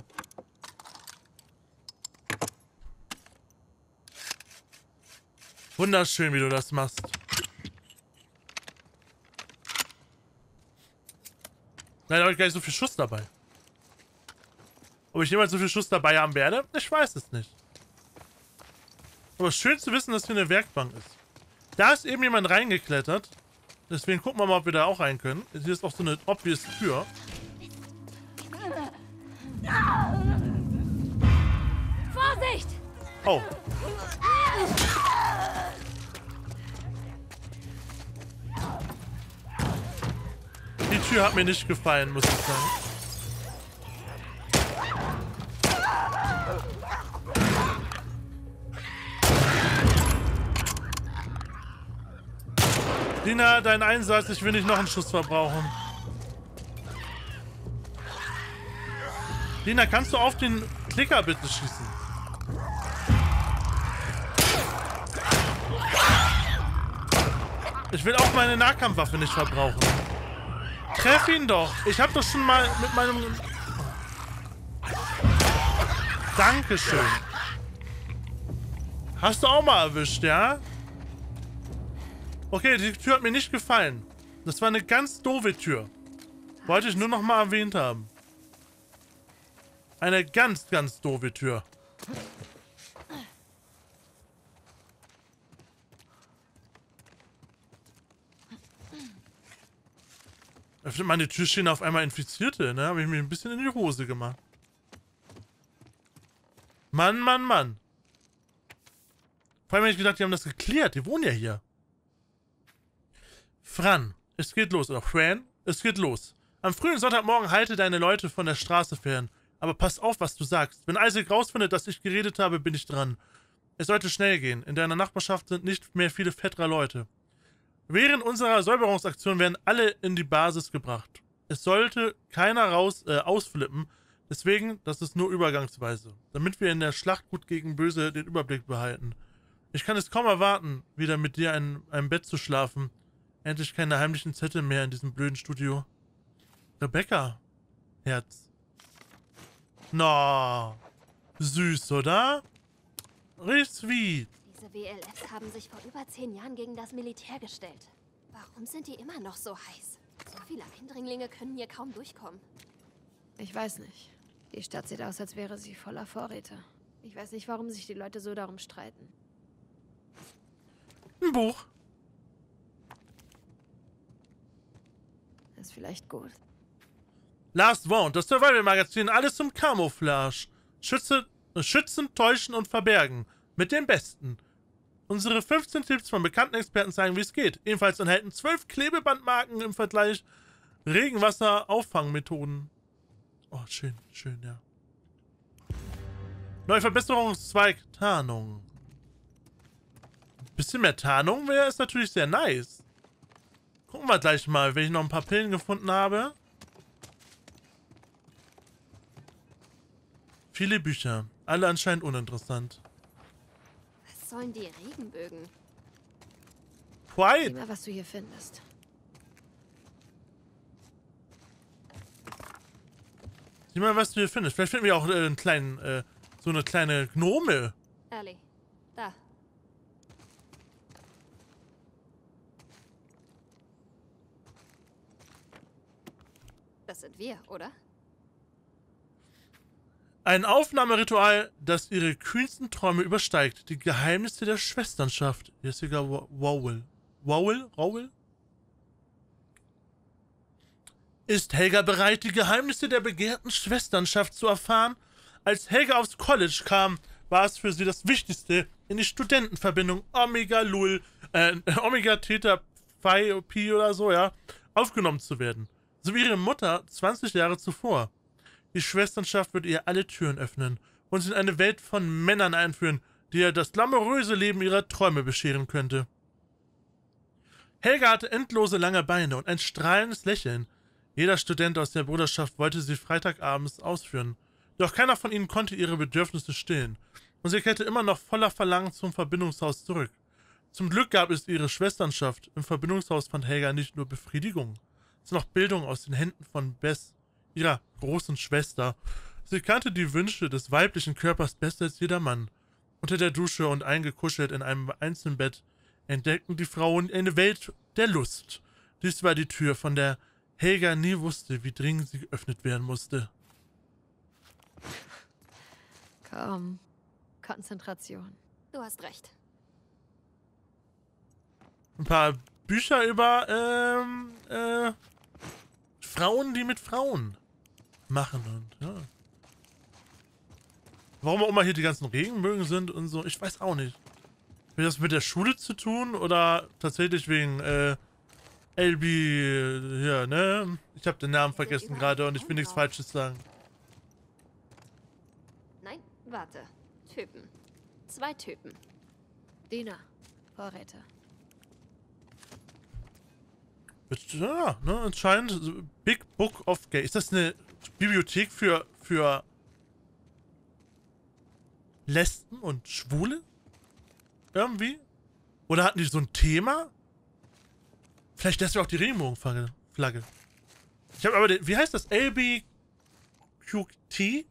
[SPEAKER 1] Wunderschön, wie du das machst. Leider habe ich gar nicht so viel Schuss dabei. Ob ich jemals so viel Schuss dabei haben werde? Ich weiß es nicht. Aber schön zu wissen, dass hier eine Werkbank ist. Da ist eben jemand reingeklettert. Deswegen gucken wir mal, ob wir da auch rein können. Hier ist auch so eine obvious Tür.
[SPEAKER 2] Vorsicht!
[SPEAKER 1] Oh. Die Tür hat mir nicht gefallen, muss ich sagen. Dina, dein Einsatz, ich will nicht noch einen Schuss verbrauchen. Dina, kannst du auf den Klicker bitte schießen? Ich will auch meine Nahkampfwaffe nicht verbrauchen. Treff ihn doch. Ich hab doch schon mal mit meinem... Dankeschön. Hast du auch mal erwischt, ja? Okay, die Tür hat mir nicht gefallen. Das war eine ganz doofe Tür. Wollte ich nur noch mal erwähnt haben. Eine ganz, ganz doofe Tür. Öffnet meine Tür, stehen auf einmal Infizierte, ne? Habe ich mir ein bisschen in die Hose gemacht. Mann, Mann, Mann. Vor allem habe ich gedacht, die haben das geklärt. Die wohnen ja hier. Fran, es geht los. Oder Fran, es geht los. Am frühen Sonntagmorgen halte deine Leute von der Straße fern. Aber pass auf, was du sagst. Wenn Isaac rausfindet, dass ich geredet habe, bin ich dran. Es sollte schnell gehen. In deiner Nachbarschaft sind nicht mehr viele Fettra Leute. Während unserer Säuberungsaktion werden alle in die Basis gebracht. Es sollte keiner raus äh, ausflippen. Deswegen, das ist nur übergangsweise. Damit wir in der Schlacht gut gegen Böse den Überblick behalten. Ich kann es kaum erwarten, wieder mit dir in einem Bett zu schlafen. Endlich keine heimlichen Zettel mehr in diesem blöden Studio. Rebecca. Herz. No. Süß, oder? Richtig sweet.
[SPEAKER 2] Diese W L Fs haben sich vor über zehn Jahren gegen das Militär gestellt. Warum sind die immer noch so heiß? So viele Eindringlinge können hier kaum durchkommen.
[SPEAKER 3] Ich weiß nicht. Die Stadt sieht aus, als wäre sie voller Vorräte. Ich weiß nicht, warum sich die Leute so darum streiten.
[SPEAKER 1] Ein Buch.
[SPEAKER 3] Ist vielleicht gut.
[SPEAKER 1] Last Wound, das Survival-Magazin, alles zum Camouflage. Schütze, äh, schützen, täuschen und verbergen. Mit dem Besten. Unsere fünfzehn Tipps von bekannten Experten zeigen, wie es geht. Ebenfalls enthalten zwölf Klebebandmarken im Vergleich Regenwasser-Auffangmethoden. Oh, schön, schön, ja. Neue Verbesserungszweig, Tarnung. Bisschen mehr Tarnung wäre ist natürlich sehr nice. Gucken wir gleich mal, wenn ich noch ein paar Pillen gefunden habe. Viele Bücher. Alle anscheinend uninteressant.
[SPEAKER 2] Was sollen die Regenbögen?
[SPEAKER 3] Sieh
[SPEAKER 1] Quiet!
[SPEAKER 3] mal, was du hier findest.
[SPEAKER 1] Sieh mal, was du hier findest. Vielleicht finden wir auch äh, einen kleinen, äh, so eine kleine Gnome.
[SPEAKER 2] Ellie, da. Das sind wir, oder?
[SPEAKER 1] Ein Aufnahmeritual, das ihre kühnsten Träume übersteigt. Die Geheimnisse der Schwesternschaft. Jessica Rowell. Rowell? Rowell? Ist Helga bereit, die Geheimnisse der begehrten Schwesternschaft zu erfahren? Als Helga aufs College kam, war es für sie das Wichtigste, in die Studentenverbindung Omega Lul, äh, Omega Theta Phi Pi oder so, ja, aufgenommen zu werden. So wie ihre Mutter zwanzig Jahre zuvor. Die Schwesternschaft wird ihr alle Türen öffnen und sie in eine Welt von Männern einführen, die ihr das glamouröse Leben ihrer Träume bescheren könnte. Helga hatte endlose lange Beine und ein strahlendes Lächeln. Jeder Student aus der Bruderschaft wollte sie freitagabends ausführen. Doch keiner von ihnen konnte ihre Bedürfnisse stillen. Und sie kehrte immer noch voller Verlangen zum Verbindungshaus zurück. Zum Glück gab es ihre Schwesternschaft. Im Verbindungshaus fand Helga nicht nur Befriedigung, sondern auch Bildung aus den Händen von Bess, ihrer großen Schwester. Sie kannte die Wünsche des weiblichen Körpers besser als jeder Mann. Unter der Dusche und eingekuschelt in einem Einzelbett entdeckten die Frauen eine Welt der Lust. Dies war die Tür, von der Helga nie wusste, wie dringend sie geöffnet werden musste.
[SPEAKER 3] Komm. Konzentration.
[SPEAKER 2] Du hast recht.
[SPEAKER 1] Ein paar Bücher über ähm, äh, Frauen, die mit Frauen machen und ja. Warum auch immer hier die ganzen Regenbögen sind und so, ich weiß auch nicht. Hat das mit der Schule zu tun oder tatsächlich wegen äh, L B, ja, ne? Ich habe den Namen vergessen gerade und ich will nichts Falsches sagen.
[SPEAKER 2] Nein, warte. Typen. Zwei Typen.
[SPEAKER 3] Diener. Vorräte.
[SPEAKER 1] Ja, ne, anscheinend Big Book of Gay. Ist das eine Bibliothek für, für Lesben und Schwule? Irgendwie? Oder hatten die so ein Thema? Vielleicht deswegen auch die Regenbogenflagge. Ich habe aber den, wie heißt das? L B Q T?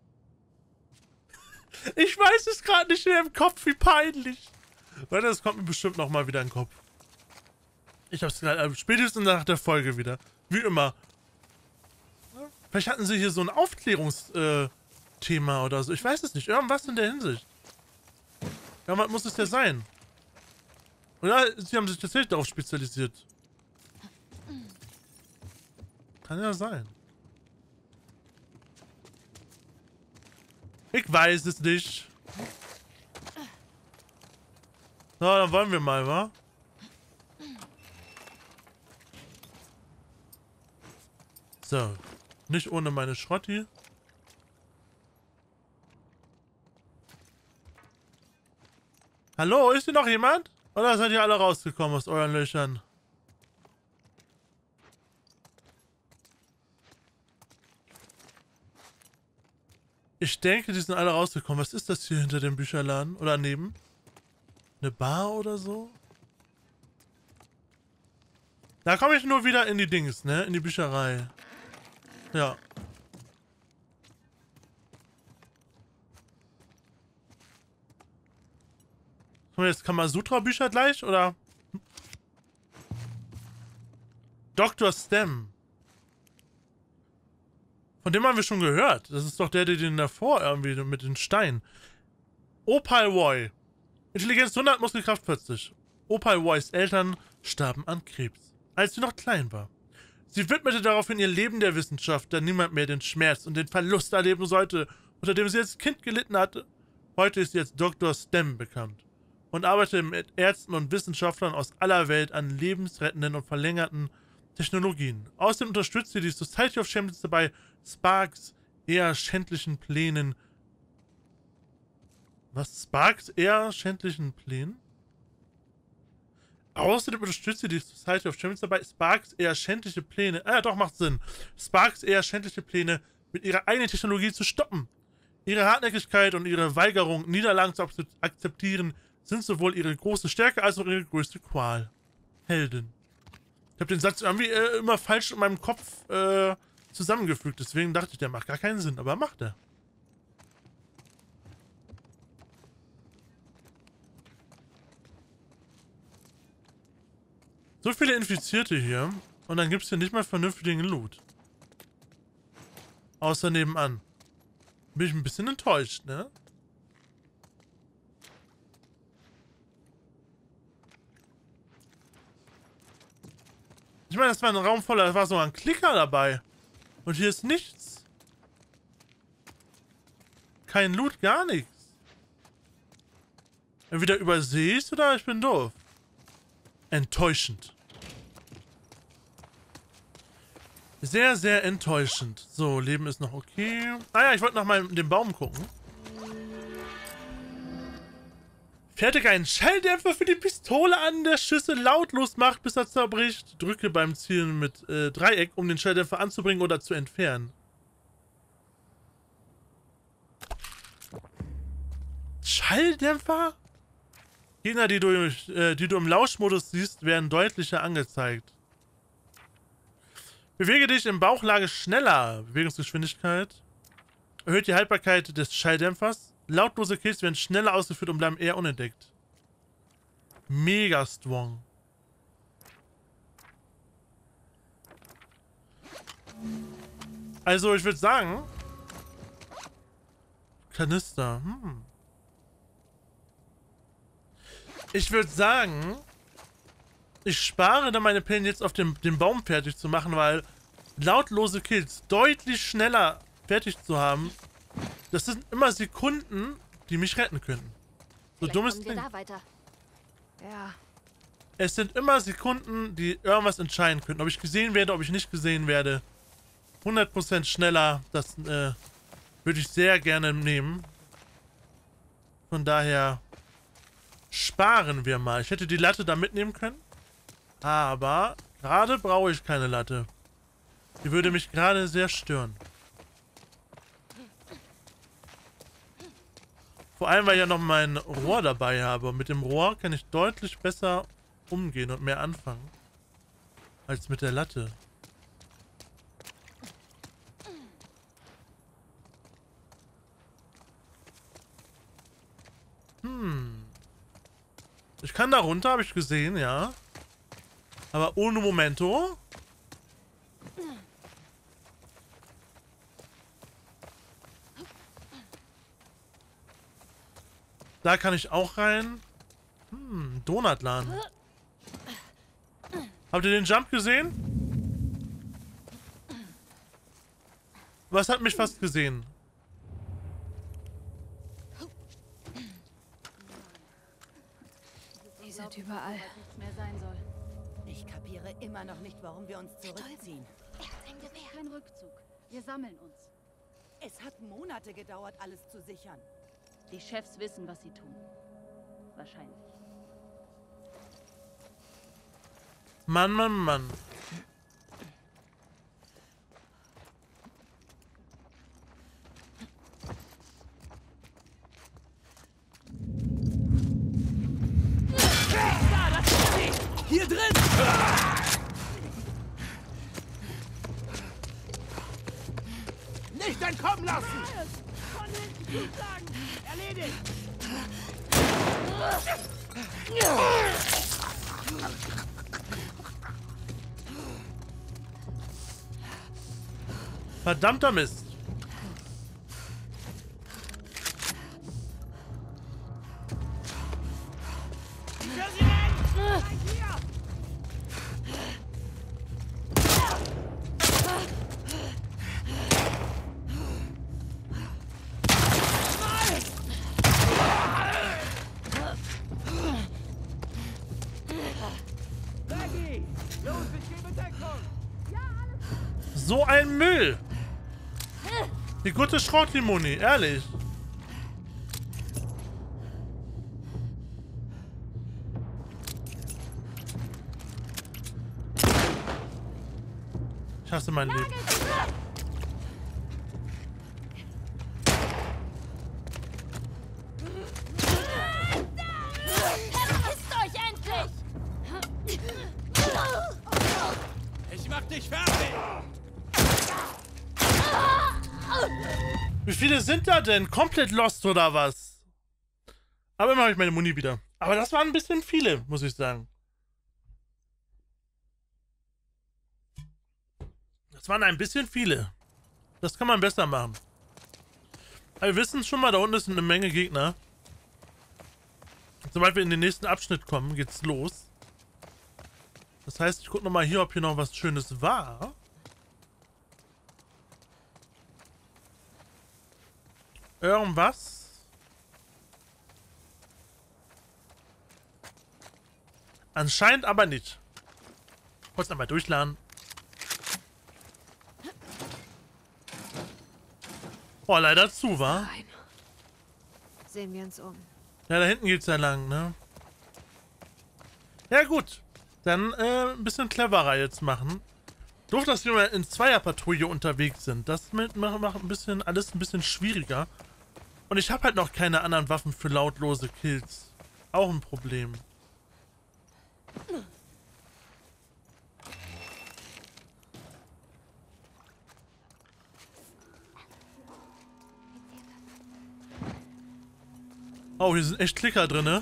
[SPEAKER 1] Ich weiß es gerade nicht mehr im Kopf, wie peinlich. Weil das kommt mir bestimmt nochmal wieder in den Kopf. Ich hab's gerade, spätestens nach der Folge wieder. Wie immer. Vielleicht hatten sie hier so ein Aufklärungsthema äh, oder so. Ich weiß es nicht. Irgendwas in der Hinsicht. Irgendwas muss es ja sein. Oder sie haben sich tatsächlich darauf spezialisiert. Kann ja sein. Ich weiß es nicht. So, dann wollen wir mal, wa? So. Nicht ohne meine Schrotti. Hallo, ist hier noch jemand? Oder seid ihr alle rausgekommen aus euren Löchern? Ich denke, die sind alle rausgekommen. Was ist das hier hinter dem Bücherladen? Oder neben? Eine Bar oder so? Da komme ich nur wieder in die Dings, ne? In die Bücherei. Ja. Kommen jetzt Kamasutra-Bücher gleich, oder? Doktor Stem. Von dem haben wir schon gehört. Das ist doch der, der den davor irgendwie mit den Steinen. Opal Roy. Intelligenz hundert, Muskelkraft vierzig. Opal Roys Eltern starben an Krebs, als sie noch klein war. Sie widmete daraufhin ihr Leben der Wissenschaft, da niemand mehr den Schmerz und den Verlust erleben sollte, unter dem sie als Kind gelitten hatte. Heute ist sie als Doktor Stem bekannt und arbeitet mit Ärzten und Wissenschaftlern aus aller Welt an lebensrettenden und verlängerten Technologien. Außerdem unterstützt sie die Society of Champions dabei, Sparks eher schändlichen Plänen. Was? Sparks eher schändlichen Plänen? Außerdem unterstützt sie die Society of Champions dabei, Sparks eher schändliche Pläne. Ah, doch, macht Sinn. Sparks eher schändliche Pläne mit ihrer eigenen Technologie zu stoppen. Ihre Hartnäckigkeit und ihre Weigerung, Niederlagen zu akzeptieren, sind sowohl ihre große Stärke als auch ihre größte Qual. Heldin. Ich habe den Satz irgendwie äh, immer falsch in meinem Kopf äh, zusammengefügt, deswegen dachte ich, der macht gar keinen Sinn, aber macht er. So viele Infizierte hier und dann gibt es hier nicht mal vernünftigen Loot. Außer nebenan. Bin ich ein bisschen enttäuscht, ne? Ich meine, das war ein Raum voller, da war so ein Klicker dabei. Und hier ist nichts. Kein Loot, gar nichts. Entweder übersehe ich es oder ich bin doof. Enttäuschend. Sehr, sehr enttäuschend. So, Leben ist noch okay. Ah ja, ich wollte noch mal in den Baum gucken. Fertige einen Schalldämpfer für die Pistole an, der Schüsse lautlos macht, bis er zerbricht. Drücke beim Zielen mit äh, Dreieck, um den Schalldämpfer anzubringen oder zu entfernen. Schalldämpfer? Gegner, die du, äh, die du im Lauschmodus siehst, werden deutlicher angezeigt. Bewege dich in Bauchlage schneller. Bewegungsgeschwindigkeit. Erhöht die Haltbarkeit des Schalldämpfers. Lautlose Kills werden schneller ausgeführt und bleiben eher unentdeckt. Mega strong. Also, ich würde sagen... Kanister. Hm. Ich würde sagen... Ich spare dann meine Pillen jetzt auf den, den Baum fertig zu machen, weil lautlose Kills deutlich schneller fertig zu haben, das sind immer Sekunden, die mich retten können. So
[SPEAKER 2] Vielleicht
[SPEAKER 1] dummes
[SPEAKER 2] kommen wir
[SPEAKER 1] Ding.
[SPEAKER 2] da weiter.
[SPEAKER 3] Ja.
[SPEAKER 1] Es sind immer Sekunden, die irgendwas entscheiden können. Ob ich gesehen werde, ob ich nicht gesehen werde. hundert Prozent schneller, das äh, würde ich sehr gerne nehmen. Von daher sparen wir mal. Ich hätte die Latte da mitnehmen können. Aber gerade brauche ich keine Latte. Die würde mich gerade sehr stören. Vor allem, weil ich ja noch mein Rohr dabei habe. Und mit dem Rohr kann ich deutlich besser umgehen und mehr anfangen. Als mit der Latte. Hm. Ich kann da runter, habe ich gesehen, ja. Aber ohne Momento. Da kann ich auch rein. Hm, Donutladen. Habt ihr den Jump gesehen? Was hat mich fast gesehen?
[SPEAKER 3] Die sind überall.
[SPEAKER 6] Nichts mehr sein soll. Ich kapiere immer noch nicht, warum wir uns zurückziehen.
[SPEAKER 2] Er hat ein Gewehr.
[SPEAKER 6] Kein Rückzug. Wir sammeln uns. Es hat Monate gedauert, alles zu sichern.
[SPEAKER 7] Die Chefs wissen, was sie tun. Wahrscheinlich.
[SPEAKER 1] Mann, Mann, Mann.
[SPEAKER 4] Hier drin! Nicht entkommen lassen! Von hinten zuschlagen! Erledigt!
[SPEAKER 1] Verdammter Mist.
[SPEAKER 4] Präsident! Hier! Maggie! Los, ich gebe Deckung!
[SPEAKER 1] So ein Müll. Die gute Schrottlimoni, ehrlich. Ich hasse mein Leben.
[SPEAKER 2] Verpisst euch endlich!
[SPEAKER 5] Ich mach dich fertig!
[SPEAKER 1] Wie viele sind da denn? Komplett lost oder was? Aber immer habe ich meine Muni wieder. Aber das waren ein bisschen viele, muss ich sagen. Das waren ein bisschen viele. Das kann man besser machen. Aber wir wissen schon mal, da unten ist eine Menge Gegner. Sobald wir in den nächsten Abschnitt kommen, geht's los. Das heißt, ich gucke nochmal hier, ob hier noch was Schönes war. Irgendwas? Anscheinend aber nicht. Kurz einmal durchladen. Oh, leider zu, wa?
[SPEAKER 3] Nein. Sehen wir uns um.
[SPEAKER 1] Ja, da hinten geht's ja lang, ne? Ja, gut. Dann äh, ein bisschen cleverer jetzt machen. Doof, dass wir mal in Zweierpatrouille unterwegs sind. Das mit, macht, macht ein bisschen, alles ein bisschen schwieriger. Und ich habe halt noch keine anderen Waffen für lautlose Kills. Auch ein Problem. Oh, hier sind echt Klicker drin, ne?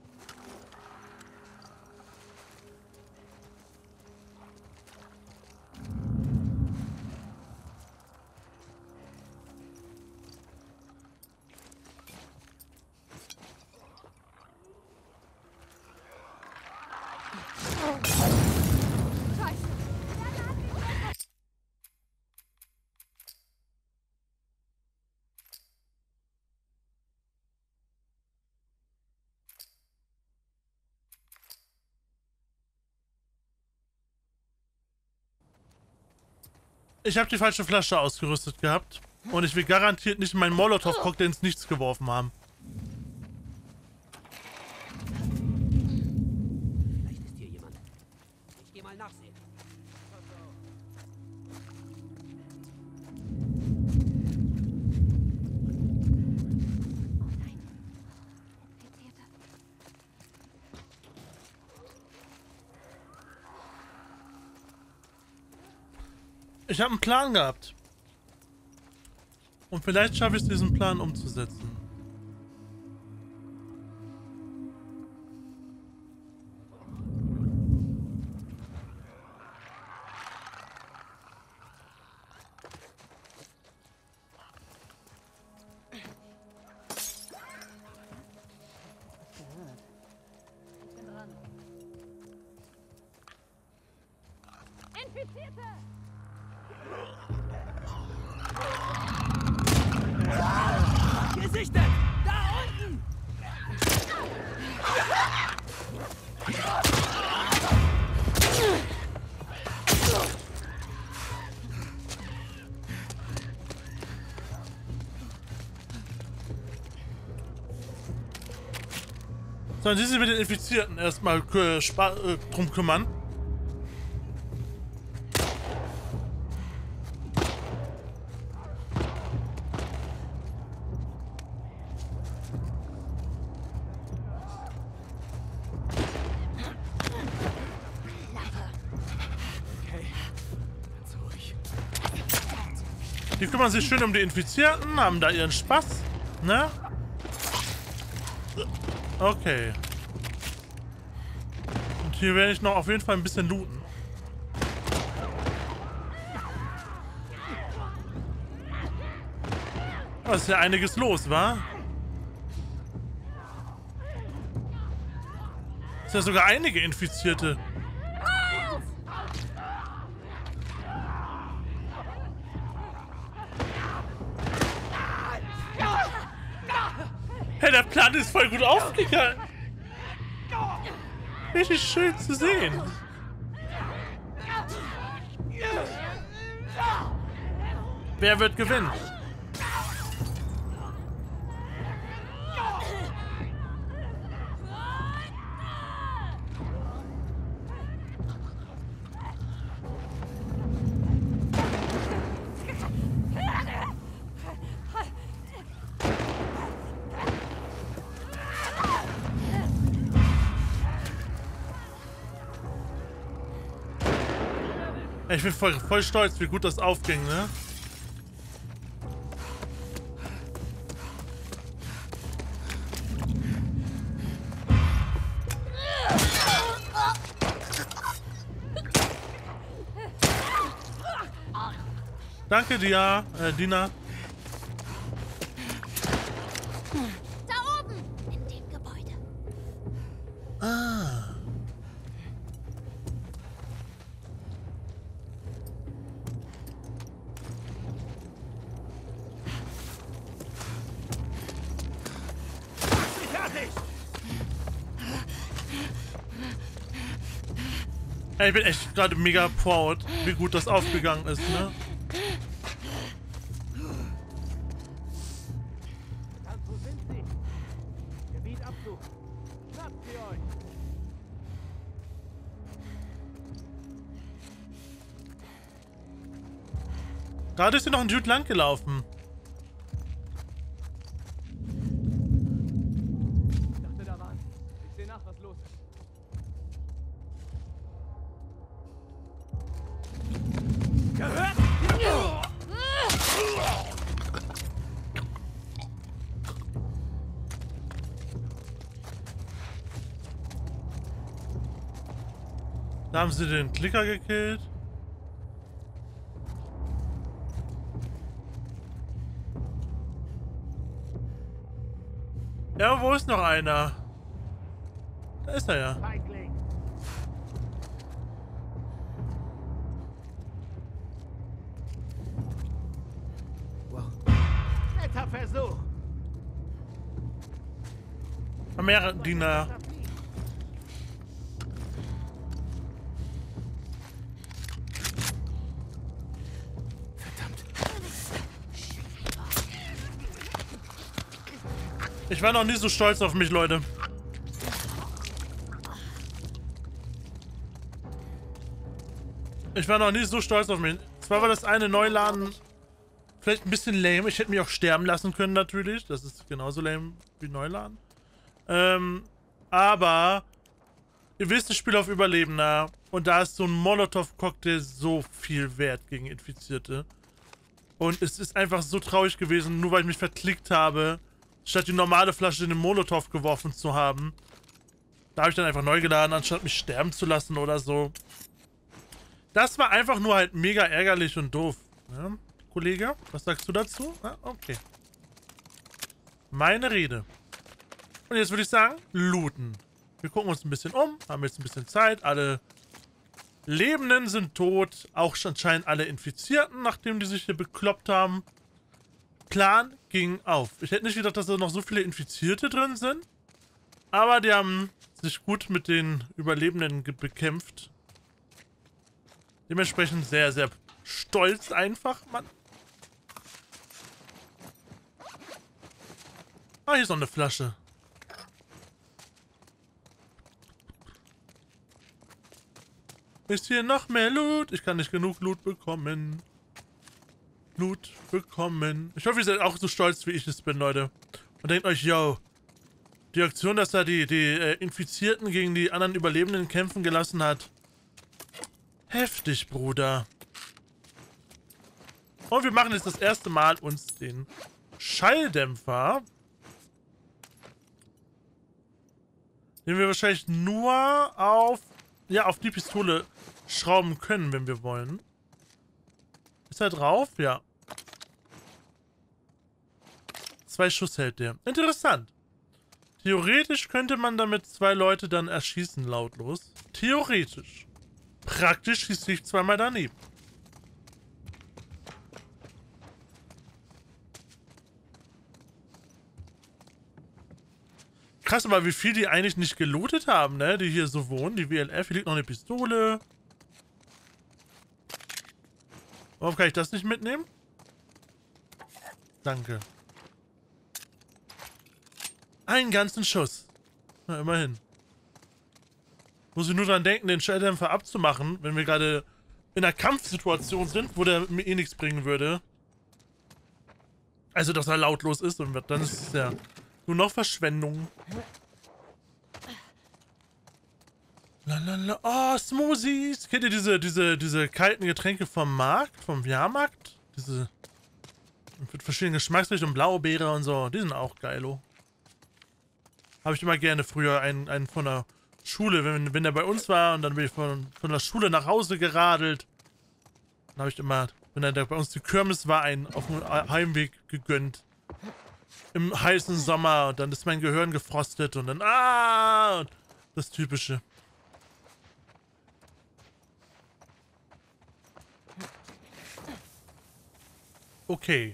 [SPEAKER 1] Ich habe die falsche Flasche ausgerüstet gehabt. Und ich will garantiert nicht meinen Molotow-Cocktail ins Nichts geworfen haben.
[SPEAKER 4] Vielleicht ist hier jemand. Ich geh mal nachsehen.
[SPEAKER 1] Ich habe einen Plan gehabt. Und vielleicht schaffe ich es, diesen Plan umzusetzen.
[SPEAKER 2] Infizierte!
[SPEAKER 4] Gesichtet! Da unten!
[SPEAKER 1] Sollen Sie sich mit den Infizierten erstmal äh, äh, drum kümmern? Die kümmern sich schön um die Infizierten, haben da ihren Spaß, ne? Okay. Und hier werde ich noch auf jeden Fall ein bisschen looten. Da ist ja einiges los, wa? Ist ja sogar einige Infizierte. Hey, der Plan ist voll gut aufgegangen. Richtig schön zu sehen. Wer wird gewinnen? Ich bin voll, voll stolz, wie gut das aufging, ne? Danke, Dia, äh, Dina.
[SPEAKER 2] Da oben, in dem Gebäude.
[SPEAKER 1] Ah. Ey, ich bin echt gerade mega proud, wie gut das aufgegangen ist, ne?
[SPEAKER 4] Wo sind sie? Gebiet absuchen. Schnappt sie euch.
[SPEAKER 1] Gerade ist hier noch ein Dude lang gelaufen.
[SPEAKER 4] Ich dachte, da waren. Ich sehe nach, was los ist. Gehört!
[SPEAKER 1] Da haben sie den Klicker gekillt. Ja, wo ist noch einer? Da ist er ja.
[SPEAKER 4] Feigling! Netter Versuch!
[SPEAKER 1] Mehr Diener. Ich war noch nie so stolz auf mich, Leute. Ich war noch nie so stolz auf mich. Zwar war das eine Neuladen vielleicht ein bisschen lame. Ich hätte mich auch sterben lassen können, natürlich. Das ist genauso lame wie Neuladen. Ähm, aber ihr wisst, ich spiele auf Überlebender. Und da ist so ein Molotow-Cocktail so viel wert gegen Infizierte. Und es ist einfach so traurig gewesen, nur weil ich mich verklickt habe, statt die normale Flasche in den Molotow geworfen zu haben. Da habe ich dann einfach neu geladen, anstatt mich sterben zu lassen oder so. Das war einfach nur halt mega ärgerlich und doof. Ja, Kollege, was sagst du dazu? Ja, okay. Meine Rede. Und jetzt würde ich sagen, looten. Wir gucken uns ein bisschen um, haben jetzt ein bisschen Zeit. Alle Lebenden sind tot. Auch anscheinend alle Infizierten, nachdem die sich hier bekloppt haben. Plan ging auf. Ich hätte nicht gedacht, dass da noch so viele Infizierte drin sind. Aber die haben sich gut mit den Überlebenden bekämpft. Dementsprechend sehr, sehr stolz einfach, Mann. Ah, hier ist noch eine Flasche. Ist hier noch mehr Loot? Ich kann nicht genug Loot bekommen. Loot bekommen. Ich hoffe, ihr seid auch so stolz, wie ich es bin, Leute. Und denkt euch, yo, die Aktion, dass er die, die äh, Infizierten gegen die anderen Überlebenden kämpfen gelassen hat. Heftig, Bruder. Und wir machen jetzt das erste Mal uns den Schalldämpfer. Den wir wahrscheinlich nur auf, ja, auf die Pistole schrauben können, wenn wir wollen. Ist er drauf? Ja. Zwei Schuss hält der. Interessant. Theoretisch könnte man damit zwei Leute dann erschießen, lautlos. Theoretisch. Praktisch schießt sich zweimal daneben. Krass, aber wie viel die eigentlich nicht gelootet haben, ne? Die hier so wohnen, die W L F. Hier liegt noch eine Pistole. Warum kann ich das nicht mitnehmen? Danke. Einen ganzen Schuss. Na, immerhin. Muss ich nur dran denken, den Schalldämpfer abzumachen, wenn wir gerade in einer Kampfsituation sind, wo der mir eh nichts bringen würde. Also, dass er lautlos ist und dann ist es ja nur noch Verschwendung. Lalala. Oh, Smoothies. Kennt ihr diese, diese, diese kalten Getränke vom Markt, vom Jahrmarkt? Diese mit verschiedenen Geschmacksrichtungen, Blaubeere und so. Die sind auch geilo. Habe ich immer gerne früher einen, einen von der Schule, wenn, wenn der bei uns war und dann bin ich von, von der Schule nach Hause geradelt. Dann habe ich immer, wenn er bei uns die Kirmes war, einen auf dem Heimweg gegönnt. Im heißen Sommer und dann ist mein Gehirn gefrostet und dann, ah, das Typische. Okay.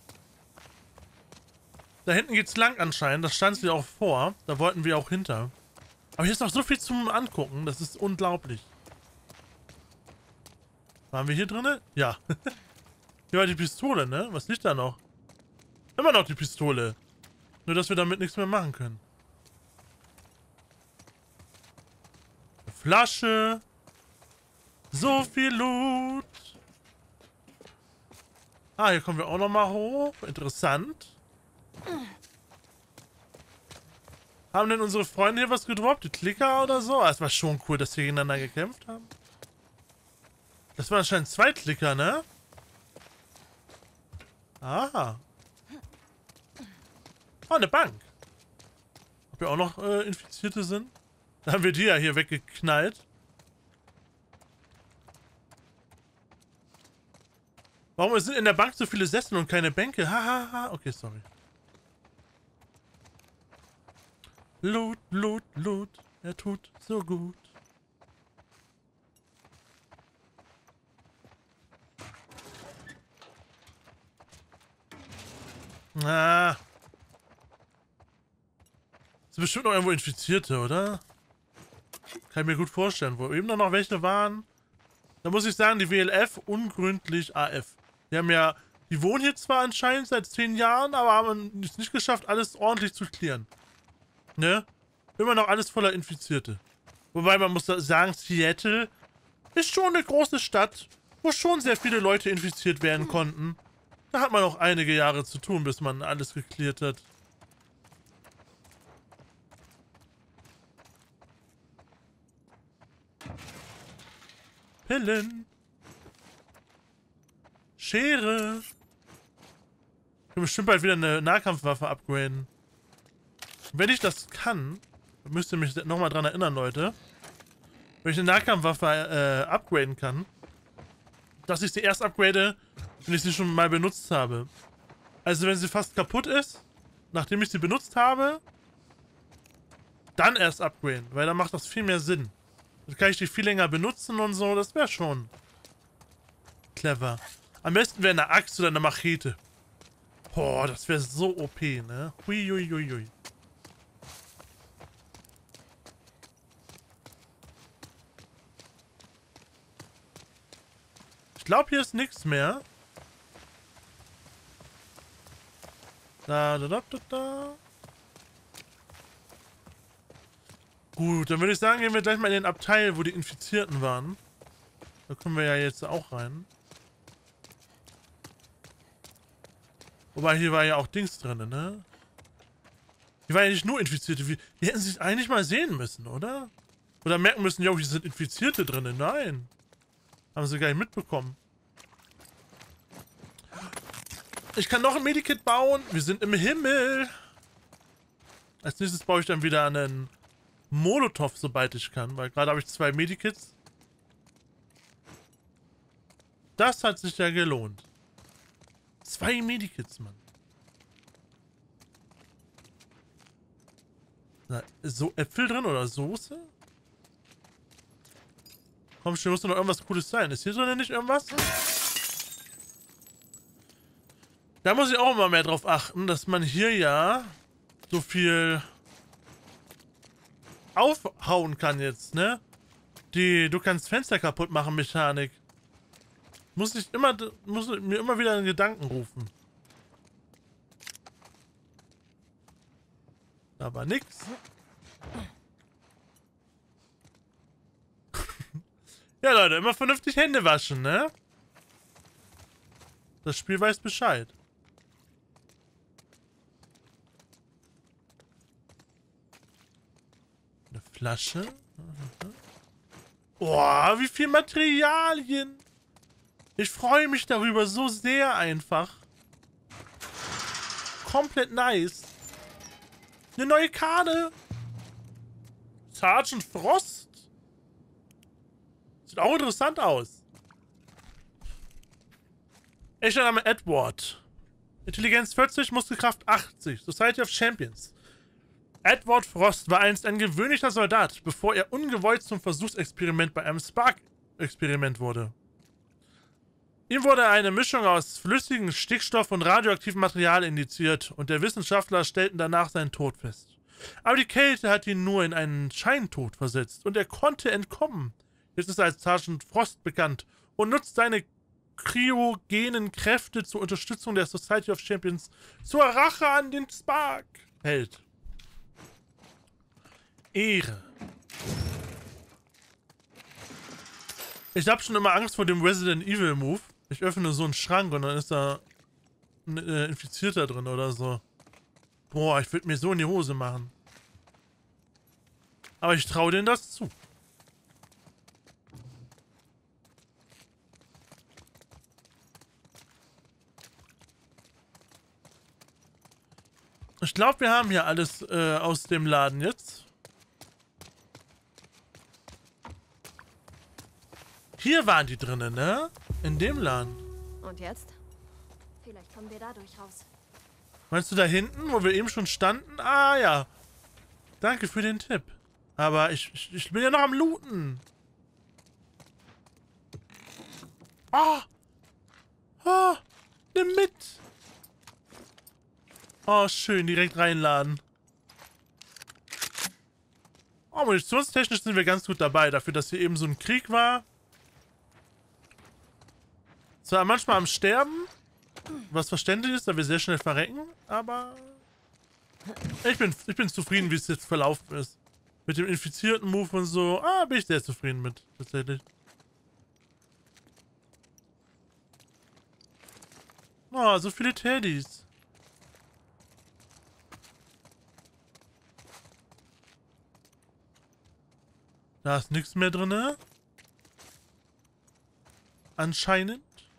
[SPEAKER 1] Da hinten geht's lang anscheinend, das stand sie auch vor, da wollten wir auch hinter. Aber hier ist noch so viel zum Angucken, das ist unglaublich. Waren wir hier drinne? Ja. Hier war die Pistole, ne? Was liegt da noch? Immer noch die Pistole. Nur, dass wir damit nichts mehr machen können. Eine Flasche. So viel Loot. Ah, hier kommen wir auch noch mal hoch. Interessant. Haben denn unsere Freunde hier was gedroppt? Die Klicker oder so? Ah, es war schon cool, dass wir gegeneinander gekämpft haben. Das waren anscheinend zwei Klicker, ne? Aha. Oh, eine Bank. Ob hier auch noch äh, Infizierte sind? Da haben wir die ja hier weggeknallt. Warum sind in der Bank so viele Sessel und keine Bänke? Hahaha. Ha, ha. Okay, sorry. Loot, Loot, Loot. Er tut so gut. Ah. Sind bestimmt noch irgendwo Infizierte, oder? Kann ich mir gut vorstellen. Wo eben noch welche waren. Da muss ich sagen, die W L F ungründlich A F. Die haben ja, die wohnen hier zwar anscheinend seit zehn Jahren, aber haben es nicht geschafft, alles ordentlich zu klären. Ne? Immer noch alles voller Infizierte. Wobei man muss sagen, Seattle ist schon eine große Stadt, wo schon sehr viele Leute infiziert werden konnten. Da hat man noch einige Jahre zu tun, bis man alles geklärt hat. Pillen. Schere. Ich kann bestimmt bald wieder eine Nahkampfwaffe upgraden. Wenn ich das kann, müsst ihr mich nochmal dran erinnern, Leute. Wenn ich eine Nahkampfwaffe äh, upgraden kann, dass ich sie erst upgrade, wenn ich sie schon mal benutzt habe. Also wenn sie fast kaputt ist, nachdem ich sie benutzt habe, dann erst upgraden, weil dann macht das viel mehr Sinn. Dann kann ich die viel länger benutzen und so, das wäre schon clever. Am besten wäre eine Axt oder eine Machete. Boah, das wäre so O P, ne? Hui, hui, hui, hui. Ich glaube, hier ist nichts mehr. Da, da, da, da, da. Gut, dann würde ich sagen, gehen wir gleich mal in den Abteil, wo die Infizierten waren. Da können wir ja jetzt auch rein. Wobei, hier war ja auch Dings drin, ne? Hier war ja nicht nur Infizierte. Die hätten sich eigentlich mal sehen müssen, oder? Oder merken müssen, ja, hier sind Infizierte drin. Nein. Haben sie gar nicht mitbekommen. Ich kann noch ein Medikit bauen. Wir sind im Himmel. Als nächstes baue ich dann wieder einen Molotov, sobald ich kann. Weil gerade habe ich zwei Medikits. Das hat sich ja gelohnt. Zwei Medikits, Mann. Na, ist so Äpfel drin oder Soße? Komm schon, muss doch noch irgendwas Cooles sein. Ist hier drin nicht irgendwas? Da muss ich auch immer mehr drauf achten, dass man hier ja so viel aufhauen kann jetzt, ne? Die, du kannst Fenster kaputt machen, Mechanik. Muss ich immer, muss mir immer wieder in Gedanken rufen. Da war nix. Ja, Leute, immer vernünftig Hände waschen, ne? Das Spiel weiß Bescheid. Eine Flasche. Boah, wie viel Materialien. Ich freue mich darüber so sehr einfach. Komplett nice. Eine neue Karte. Sergeant Frost. Sieht auch interessant aus. Echter Name Edward. Intelligenz vierzig, Muskelkraft achtzig. Society of Champions. Edward Frost war einst ein gewöhnlicher Soldat, bevor er ungewollt zum Versuchsexperiment bei einem Spark-Experiment wurde. Ihm wurde eine Mischung aus flüssigem Stickstoff und radioaktivem Material injiziert und der Wissenschaftler stellten danach seinen Tod fest. Aber die Kälte hat ihn nur in einen Scheintod versetzt und er konnte entkommen. Jetzt ist er als Sergeant Frost bekannt und nutzt seine kryogenen Kräfte zur Unterstützung der Society of Champions zur Rache an den Spark-Held. Ehre. Ich habe schon immer Angst vor dem Resident Evil Move. Ich öffne so einen Schrank und dann ist da ein äh, Infizierter drin oder so. Boah, ich würde mir so in die Hose machen. Aber ich traue denen das zu. Ich glaube, wir haben hier alles äh, aus dem Laden jetzt. Hier waren die drinnen, ne? In dem Laden.
[SPEAKER 2] Und jetzt? Vielleicht kommen wir dadurch raus.
[SPEAKER 1] Meinst du da hinten, wo wir eben schon standen? Ah, ja. Danke für den Tipp. Aber ich, ich, ich bin ja noch am Looten. Ah! Ah! Nimm mit! Oh, schön, direkt reinladen. Oh, munitionstechnisch sind wir ganz gut dabei, dafür, dass hier eben so ein Krieg war. Zwar manchmal am Sterben, was verständlich ist, da wir sehr schnell verrecken, aber ich bin, ich bin zufrieden, wie es jetzt verlaufen ist. Mit dem infizierten Move und so, ah, bin ich sehr zufrieden mit, tatsächlich. Oh, so viele Teddys. Da ist nichts mehr drin. Anscheinend.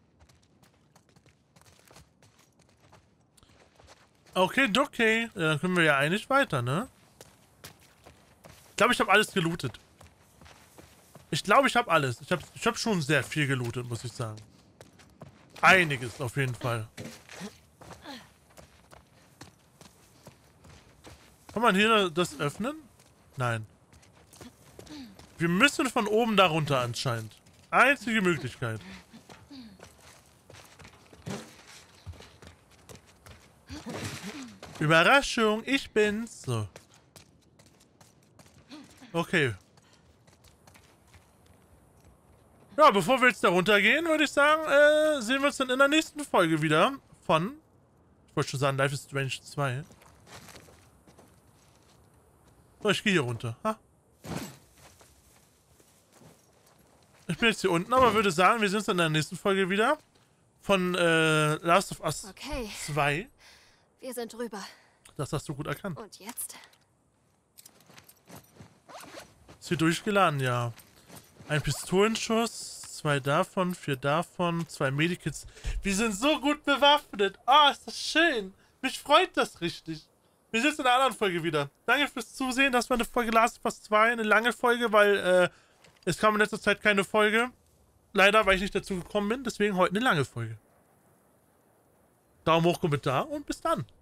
[SPEAKER 1] Okay, okay. Ja, dann können wir ja eigentlich weiter, ne? Ich glaube, ich habe alles gelootet. Ich glaube, ich habe alles. Ich habe ich hab schon sehr viel gelootet, muss ich sagen. Einiges auf jeden Fall. Kann man hier das öffnen? Nein. Wir müssen von oben da runter anscheinend. Einzige Möglichkeit. Überraschung, ich bin's. So. Okay. Ja, bevor wir jetzt da runtergehen, würde ich sagen, äh, sehen wir uns dann in der nächsten Folge wieder von, ich wollte schon sagen, Life is Strange zwei. So, ich gehe hier runter. Ha? Ich bin jetzt hier unten, aber würde sagen, wir sehen uns dann in der nächsten Folge wieder von äh, Last of Us
[SPEAKER 2] Okay.
[SPEAKER 1] zwei.
[SPEAKER 2] Wir sind drüber.
[SPEAKER 1] Das hast du gut erkannt.
[SPEAKER 2] Und jetzt?
[SPEAKER 1] Ist hier durchgeladen, ja. Ein Pistolenschuss, Zwei davon, vier davon, zwei Medikits. Wir sind so gut bewaffnet. Ah, oh, ist das schön. Mich freut das richtig. Wir sehen uns in einer anderen Folge wieder. Danke fürs Zusehen. Das war eine Folge Last of Us zwei. Eine lange Folge, weil äh, es kam in letzter Zeit keine Folge. Leider, weil ich nicht dazu gekommen bin. Deswegen heute eine lange Folge. Daumen hoch, Kommentar und bis dann.